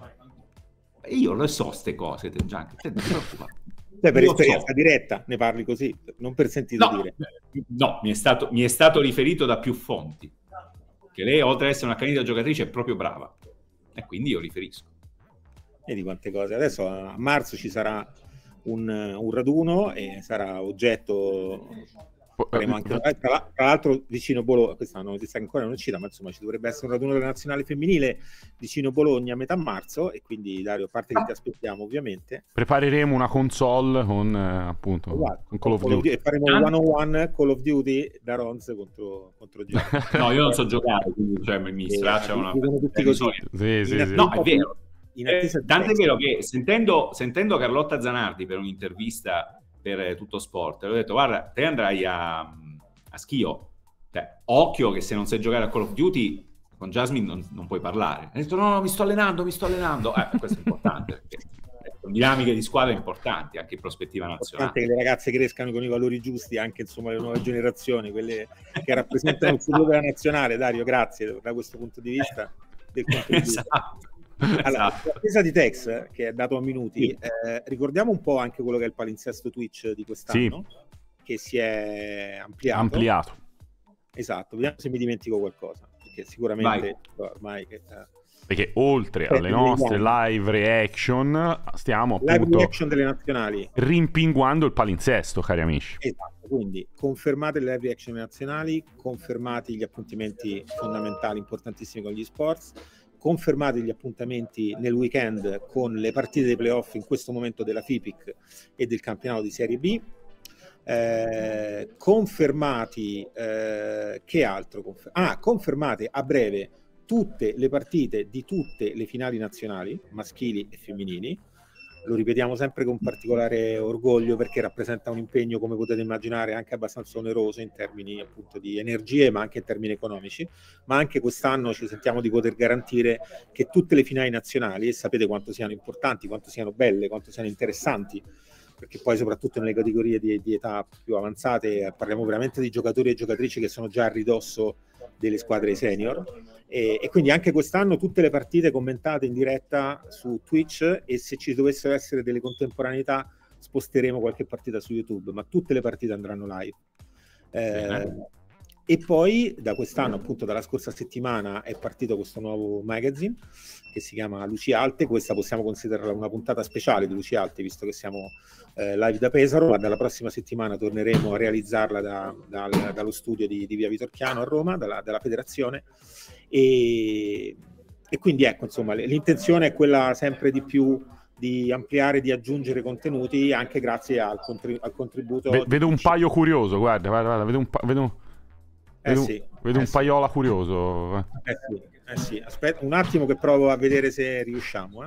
Io lo so ste cose, te, Gianca, te non ti preoccupare. Cioè, per esperienza so. diretta ne parli così, non per sentito no, dire. No, mi è, stato, mi è stato riferito da più fonti che lei, oltre ad essere una candida giocatrice, è proprio brava. E quindi io riferisco. E di quante cose. Adesso a marzo ci sarà un, un raduno e sarà oggetto... Anche, tra, tra l'altro vicino Bologna, questa è una notizia che ancora non è uscita, ma insomma ci dovrebbe essere un raduno della nazionale femminile vicino Bologna a metà marzo, e quindi Dario, a parte che ti aspettiamo ovviamente, prepareremo una console con eh, appunto esatto, con Call of Duty, Duty e faremo un one on one Call of Duty da Ronz contro, contro Gio. No, io non so giocare, quindi cioè, mi straccia una tutti così. Sì, sì, sì. No, è vero. Eh, tanto è vero che sentendo, sentendo Carlotta Zanardi per un'intervista per Tutto Sport, ho detto guarda, te andrai a, a Schio, cioè, occhio che se non sai giocare a Call of Duty con Jasmine non, non puoi parlare. Ha detto no, no, mi sto allenando, mi sto allenando. Eh, questo è importante, perché sono dinamiche di squadra importanti anche in prospettiva nazionale. È importante che le ragazze crescano con i valori giusti, anche insomma le nuove generazioni, quelle che rappresentano il futuro della nazionale. Dario, grazie da questo punto di vista del contributo. Esatto. Allora, esatto. l'attesa di Tex che è dato a minuti, sì. eh, ricordiamo un po' anche quello che è il palinsesto Twitch di quest'anno, sì. che si è ampliato. ampliato. Esatto, vediamo se mi dimentico qualcosa, perché sicuramente ormai che, eh, perché oltre alle nostre live reaction stiamo live appunto reaction delle nazionali rimpinguando il palinsesto, cari amici. Esatto, quindi confermate le live reaction nazionali, confermati gli appuntamenti fondamentali importantissimi con gli sports, confermate gli appuntamenti nel weekend con le partite dei playoff in questo momento della F I P I C e del campionato di Serie B, eh, confermati eh, che altro? Confer- ah, confermate a breve tutte le partite di tutte le finali nazionali, maschili e femminili. Lo ripetiamo sempre con particolare orgoglio perché rappresenta un impegno, come potete immaginare, anche abbastanza oneroso in termini appunto di energie, ma anche in termini economici. Ma anche quest'anno ci sentiamo di poter garantire che tutte le finali nazionali, e sapete quanto siano importanti, quanto siano belle, quanto siano interessanti, perché poi soprattutto nelle categorie di, di età più avanzate parliamo veramente di giocatori e giocatrici che sono già a ridosso delle squadre senior. E, e quindi anche quest'anno tutte le partite commentate in diretta su Twitch, e se ci dovessero essere delle contemporaneità sposteremo qualche partita su YouTube, ma tutte le partite andranno live. Eh, e poi da quest'anno, appunto dalla scorsa settimana, è partito questo nuovo magazine che si chiama Luci Alte. Questa possiamo considerarla una puntata speciale di Luci Alte, visto che siamo eh, live da Pesaro, ma dalla prossima settimana torneremo a realizzarla da, da, dallo studio di, di Via Vitorchiano a Roma, dalla, dalla federazione. E, e quindi ecco, insomma, l'intenzione è quella sempre di più di ampliare, di aggiungere contenuti, anche grazie al, contrib- al contributo. V- vedo un paio curioso, guarda, guarda, guarda vedo un, pa- vedo, vedo, eh sì, vedo eh un sì. paiola curioso. Eh sì, eh sì. Aspetta un attimo che provo a vedere se riusciamo, eh.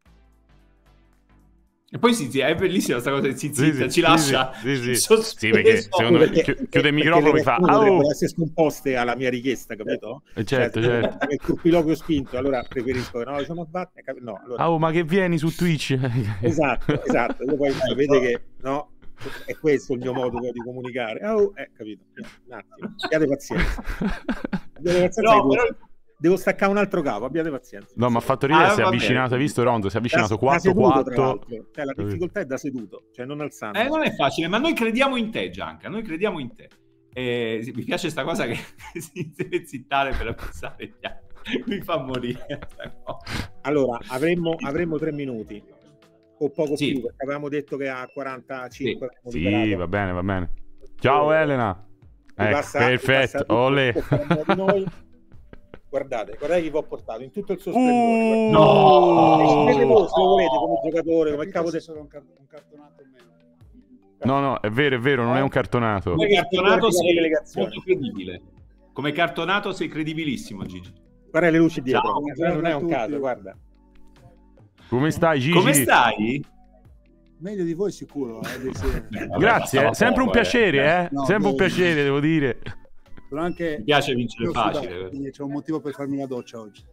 E poi sì, sì, è bellissima questa cosa di zitta, sì, sì, ci lascia sì, sì, sì. sì, perché secondo me chi- chiude il microfono e mi fa dovrebbero essere scomposte alla mia richiesta, capito? Eh, certo, cioè, certo. Il turpiloquio spinto, allora preferisco che no, diciamo sbatte, no, allora... oh, ma che vieni su Twitch? Esatto, esatto. Io poi sapete che no, è questo il mio modo di comunicare. Oh, eh, capito? Un attimo, abbiate pazienza. Abbiate pazienza. No, però... Devo staccare un altro capo, abbiate pazienza. No, ma ha fatto ridere, ah, si è avvicinato, hai visto Rondo? Si è avvicinato quattro quattro. Cioè, la difficoltà è da seduto, cioè non alzando. Eh, non è facile, ma noi crediamo in te, Gianca, noi crediamo in te. Eh, mi piace sta cosa che si deve zittare per passare gli anni. Mi fa morire. Allora, avremmo, avremmo tre minuti. o poco Sì. più, perché avevamo detto che a quarantacinque Sì. avevamo liberato. Sì, va bene, va bene. Ciao Elena. Mi Ecco, passa- mi perfetto. passa tutto Olè. il soffermo di noi. Guardate, guardate chi vi ho portato in tutto il suo Uh, splendore. No! Decidete voi se lo volete come giocatore, come Capito capo se de... sono un, car- un cartonato o meno. No, no, è vero, è vero, non è un cartonato. Come cartonato Guarda, sei delegazione. molto credibile. Come cartonato sei credibilissimo, Gigi. Guarda le luci dietro, Ciao. non è un Buongiorno a caso, tutti. guarda. Come stai, Gigi? Come stai? Meglio di voi sicuro. Eh, di sì. Grazie, eh. Sempre un piacere, eh. No, Sempre un beh, piacere, devo dire. Sono anche... Mi piace vincere io facile. sudato, quindi c'è un motivo per farmi una doccia oggi.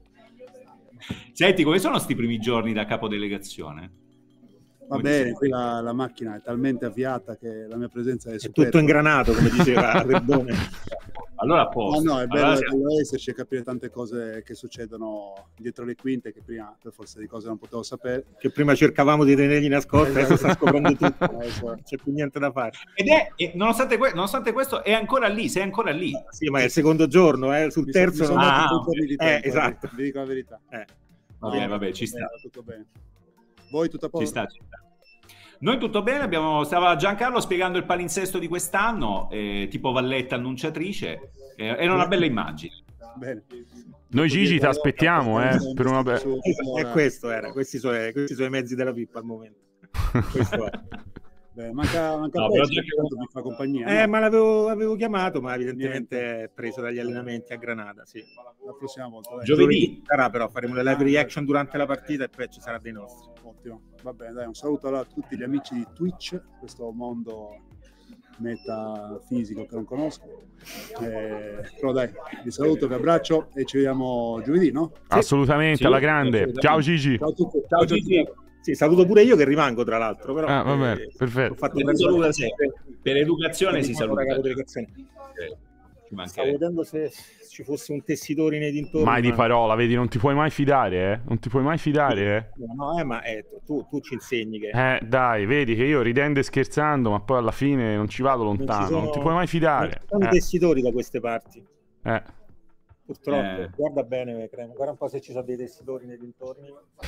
Senti, come sono sti primi giorni da capodelegazione? Va Come ti bene, senti? qui la, la macchina è talmente avviata che la mia presenza è È superflua. tutto ingranato, come diceva Verdone. Allora a Ma posto. no, è bello, Allora è siamo- bello esserci e capire tante cose che succedono dietro le quinte che prima per forza di cose non potevo sapere. Che prima cercavamo di tenergli nascosti, adesso sta scoprendo tutto. Adesso- Non c'è più niente da fare. Ed è, e nonostante, que- nonostante questo, è ancora lì, sei ancora lì. Sì, ma è il secondo giorno, eh, sul mi sono- terzo mi sono non- Ah, dato due ok. giorni di Eh, tempo, esatto. vi dico la verità. Eh. Va bene, vabbè, Tutto ci sta. bene, tutto bene. Voi tutto a Ci posto? sta, ci sta. Noi tutto bene, abbiamo, stava Giancarlo spiegando il palinsesto di quest'anno, eh, tipo Valletta annunciatrice, eh, era una bella immagine. Bene. Noi Gigi ti aspettiamo, eh, per una be- E questo era, questi sono, questi sono i mezzi della V I P al momento. Questo è. Beh, manca manca No, Pesce, però che già- tanto mi fa compagnia. Eh, no? ma l'avevo avevo chiamato, ma evidentemente è preso dagli allenamenti a Granada, sì. La prossima volta. dai. Giovedì. sarà, però faremo le live reaction durante la partita e poi ci sarà dei nostri. Ottimo. Va bene, dai, un saluto allora a tutti gli amici di Twitch, questo mondo metafisico che non conosco. Eh, però dai, vi saluto, vi abbraccio e ci vediamo giovedì, no? Assolutamente, Sì, alla grande. assolutamente. Ciao Gigi. Ciao a tutti. Ciao Gigi. Sì, saluto pure io che rimango tra l'altro, però Ah, va bene, eh, perfetto. ho fatto Si un saluta sempre. Per educazione si saluta. delegazione. Eh, ci Stavo mancherebbe. vedendo se ci fosse un tessitore nei dintorni. Mai di ma- parola, vedi, non ti puoi mai fidare, eh. Non ti puoi mai fidare, No, eh, ma eh, tu, tu ci insegni che eh. Eh, dai, vedi che io ridendo e scherzando, ma poi alla fine non ci vado non ci lontano, non, sono- ti puoi mai non fidare. ci sono Eh, tessitori da queste parti. eh. Purtroppo, Eh. guarda bene, Cremo, guarda un po' se ci sono dei tessitori nei dintorni.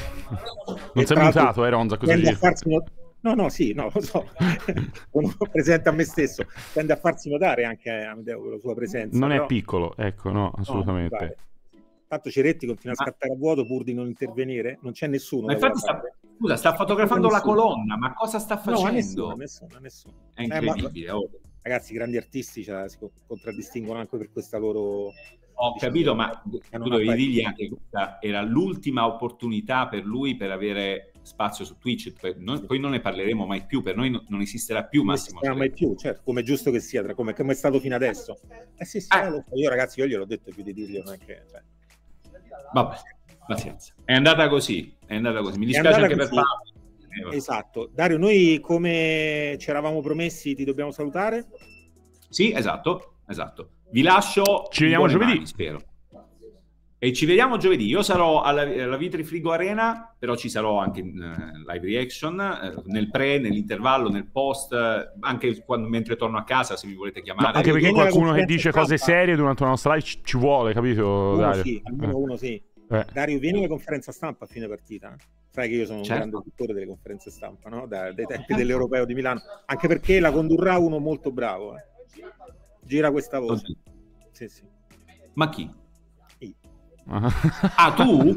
Non E sei tra l'altro mutato, eh, Ronza, cosa tende a dici? farsi not- No, no, sì, no, lo so. Sono presente a me stesso. Tende a farsi notare anche a Amedeo con la sua presenza. Non è però- piccolo, ecco, no, no, assolutamente. guarda. Tanto Ciretti continua a Ma- scattare a vuoto pur di non intervenire. Non c'è nessuno. Ma da infatti quella sta, parte. scusa, sta fotografando la Nessuno. colonna, ma cosa sta No, a facendo? nessuno, a nessuno, a nessuno. È Eh, ma- incredibile. oh. Ragazzi, i grandi artisti cioè, si co- contraddistinguono anche per questa loro... Ho capito, ma tu non dovevi appare- dirgli anche che questa era l'ultima opportunità per lui per avere spazio su Twitch. Poi, noi- poi non ne parleremo mai più, per noi no- non esisterà più Non Massimo. esisterà mai più, certo, come è giusto che sia, tra- come, come è stato fino adesso. Eh sì, sì, Eh. eh, lo so. Io ragazzi, io gliel'ho detto più di dirglielo, non è che... Cioè... Vabbè, pazienza. È andata così, è andata così. Mi È dispiace andata anche per così. Paolo. Eh, vabbè. Esatto. Dario, noi come ci eravamo promessi ti dobbiamo salutare? Sì, esatto, esatto. Vi lascio. Ci vediamo in buone giovedì. mani, spero. E ci vediamo giovedì. Io sarò alla, alla Vitri Frigo Arena, però ci sarò anche in eh, live reaction, eh, nel pre, nell'intervallo, nel post, eh, anche quando, mentre torno a casa, se mi volete No, chiamare. anche perché vieni alla qualcuno che conferenza dice cose stampa. serie durante una nostra live ci, ci vuole, capito, Uno Dario? sì, almeno Eh. uno sì. Eh. Dario, vieni alla conferenza stampa a fine partita. Sai che io sono un Certo. grande cultore delle conferenze stampa, no? Da- dai tempi dell'Europeo di Milano. Anche perché la condurrà uno molto bravo. eh. Gira questa voce. Oddio. Sì, sì. Ma chi? Ah, Ah, tu?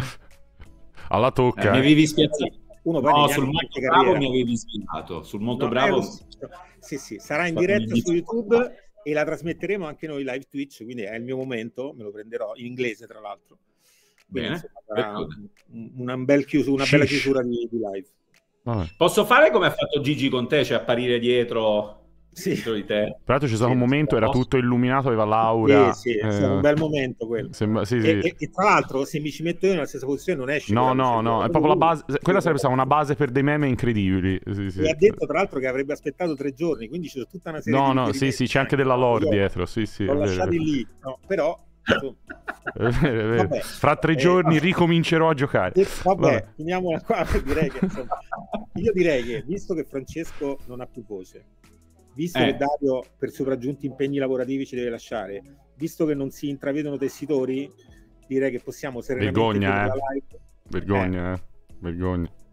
Alla Eh, tocca. mi eh. avevi spiazzato. Uno poi No, negli sul anni molto anche bravo carriera. mi avevi sfidato. Sul molto No, eh, bravo. lo so. Sì, sì, sarà in Fatemi diretta su dire. YouTube e la trasmetteremo anche noi live Twitch, quindi è il mio momento, me lo prenderò in inglese tra l'altro. Quindi, Bene. insomma, sarà Ecco. un- una, bel chiusu- una bella Shish. chiusura di, di live. Vabbè. Posso fare come ha fatto Gigi con te, cioè apparire dietro, Sì, dietro di te? Tra l'altro c'è stato Sì, un momento, era posso- tutto illuminato, aveva l'aura. sì, sì, è eh, stato un bel momento quello. sembra- sì, sì. E, e- e tra l'altro, se mi ci metto io nella stessa posizione, non esce. No, quella no, luce, no, è proprio proprio la lui. base. Quella sarebbe stata una base per dei meme incredibili. Sì, sì. E ha detto tra l'altro che avrebbe aspettato tre giorni, quindi c'è tutta una serie No, di no, sì, riferimenti sì, c'è anche della lore Io dietro. Sì, sì. L'ho è vero, lasciati è vero. lì, no, però insomma, È vero, è vero. Vabbè. Fra tre Eh, giorni vabbè. ricomincerò a giocare. E vabbè, Vabbè. finiamola qua. Direi che, insomma, io direi che visto che Francesco non ha più voce, visto Eh. che Dario per sopraggiunti impegni lavorativi ci deve lasciare, visto che non si intravedono tessitori, direi che possiamo serenamente Vergogna, chiudere eh. la live. Vergogna, eh. Vergogna.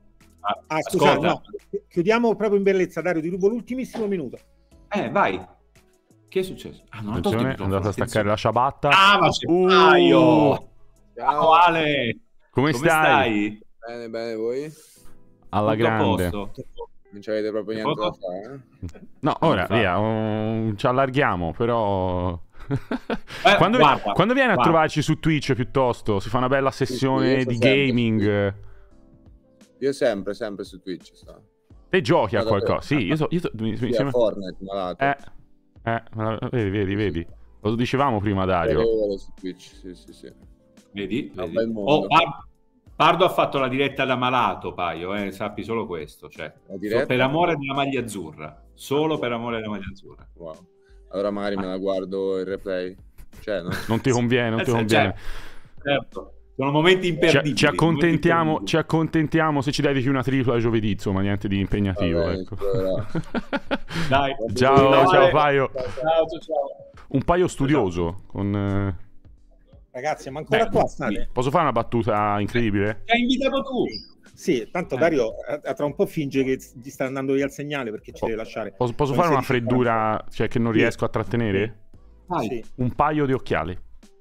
Ah, scusa, no. Chiudiamo proprio in bellezza, Dario, ti rubo l'ultimissimo minuto. Eh, vai. Che è successo? Ah, non attenzione, è andato a staccare la ciabatta. Ah, ma c'è uh. Paio! Ciao Ale! Come, Come stai? stai? Bene, bene, voi? Alla Tutto grande. a posto. Non c'avete proprio niente da fare, eh? No, ora via, um, ci allarghiamo, però... Eh, quando, guarda, quando vieni guarda. a trovarci su Twitch piuttosto, si fa una bella sessione Sì, sì, di sempre, gaming. Io sempre, sempre su Twitch sto. Te giochi a Vado qualcosa? te. Sì, io so... Io so mi, mi Sì, sembra... a Fortnite, malato. Eh, eh, ma- vedi, vedi, vedi. Lo dicevamo prima, Dario. Tre ore su Twitch, sì, sì, sì. Vedi? Un Vedi? bel mondo. Oh, Par- Pardo ha fatto la diretta da malato, Paio, eh? Sappi solo questo. Cioè, La diretta? so- per amore della maglia azzurra. Solo per amore della maglia azzurra. Wow. Allora magari me la guardo il replay. Cioè, no? Non ti conviene, non ti Eh, conviene. Certo. Sono momenti Ci, imperdibili. ci accontentiamo, momenti ci accontentiamo se ci dedichi una tripla giovedì, insomma, niente di impegnativo. Va bene, Ecco. proverò. Dai. Ciao, Ciao, ciao Ale. Paio. Ciao, ciao, ciao. Un paio studioso. Con, eh, Ragazzi, ma ancora Beh, qua state? Posso fare una battuta incredibile? Ti hai invitato tu. Sì, tanto Eh. Dario a- tra un po' finge che gli sta andando via il segnale perché ci deve lasciare. Posso, posso Sono fare una sedici e freddura, cioè che non Sì. riesco a trattenere? Vai. Sì, Un paio di occhiali.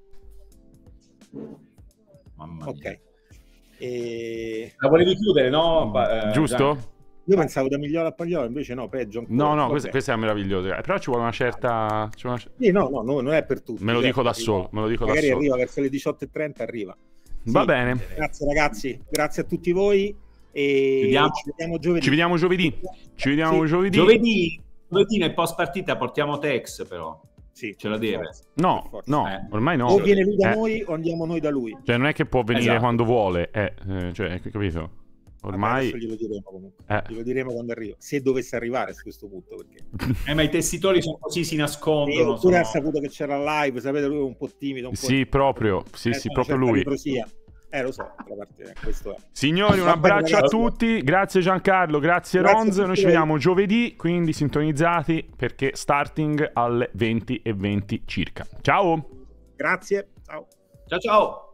Mamma mia. ok. E... La volevi chiudere, no? Pa- eh, Giusto? Gian? Io pensavo da migliore a Pagliolo, invece no, peggio ancora. No, no, Vabbè. questa, questa è meravigliosa. Eh, Però ci vuole una certa... ci vuole una- Sì, no, no, no, non è per tutti. Me lo certo, dico da arriva. solo, me lo dico da Magari solo. arriva verso le diciotto e trenta, arriva. Va Sì. bene. Grazie ragazzi, grazie a tutti voi e Chiudiamo. ci vediamo giovedì. Ci vediamo giovedì. Ci vediamo Sì. giovedì. Giovedì, giovedì nel post partita portiamo Tex, però. Sì, Ce la deve. No, Per forza. no, Eh. ormai no. O viene lui da Eh, noi o andiamo noi da lui. Cioè non è che può venire Esatto. quando vuole. Eh, eh, cioè, capito? Vabbè, Ormai... adesso glielo diremo comunque. Eh. Glielo diremo quando arriva, se dovesse arrivare a questo punto. Perché Eh, ma i tessitori sono così, si nascondono. io pure ha sono- saputo che c'era la live, sapete, lui è un po' timido. Un po' Sì, proprio. Sì, eh, sì, una proprio certa lui. ritrosia. Eh, lo so, la parte, eh, questo è. Signori, un Va bene, abbraccio a ragazzi. tutti. Grazie Giancarlo, grazie, Grazie a Ronz. tutti Noi ci voi. vediamo giovedì, quindi sintonizzati perché starting alle venti e venti circa. Ciao! Grazie, ciao. Ciao ciao.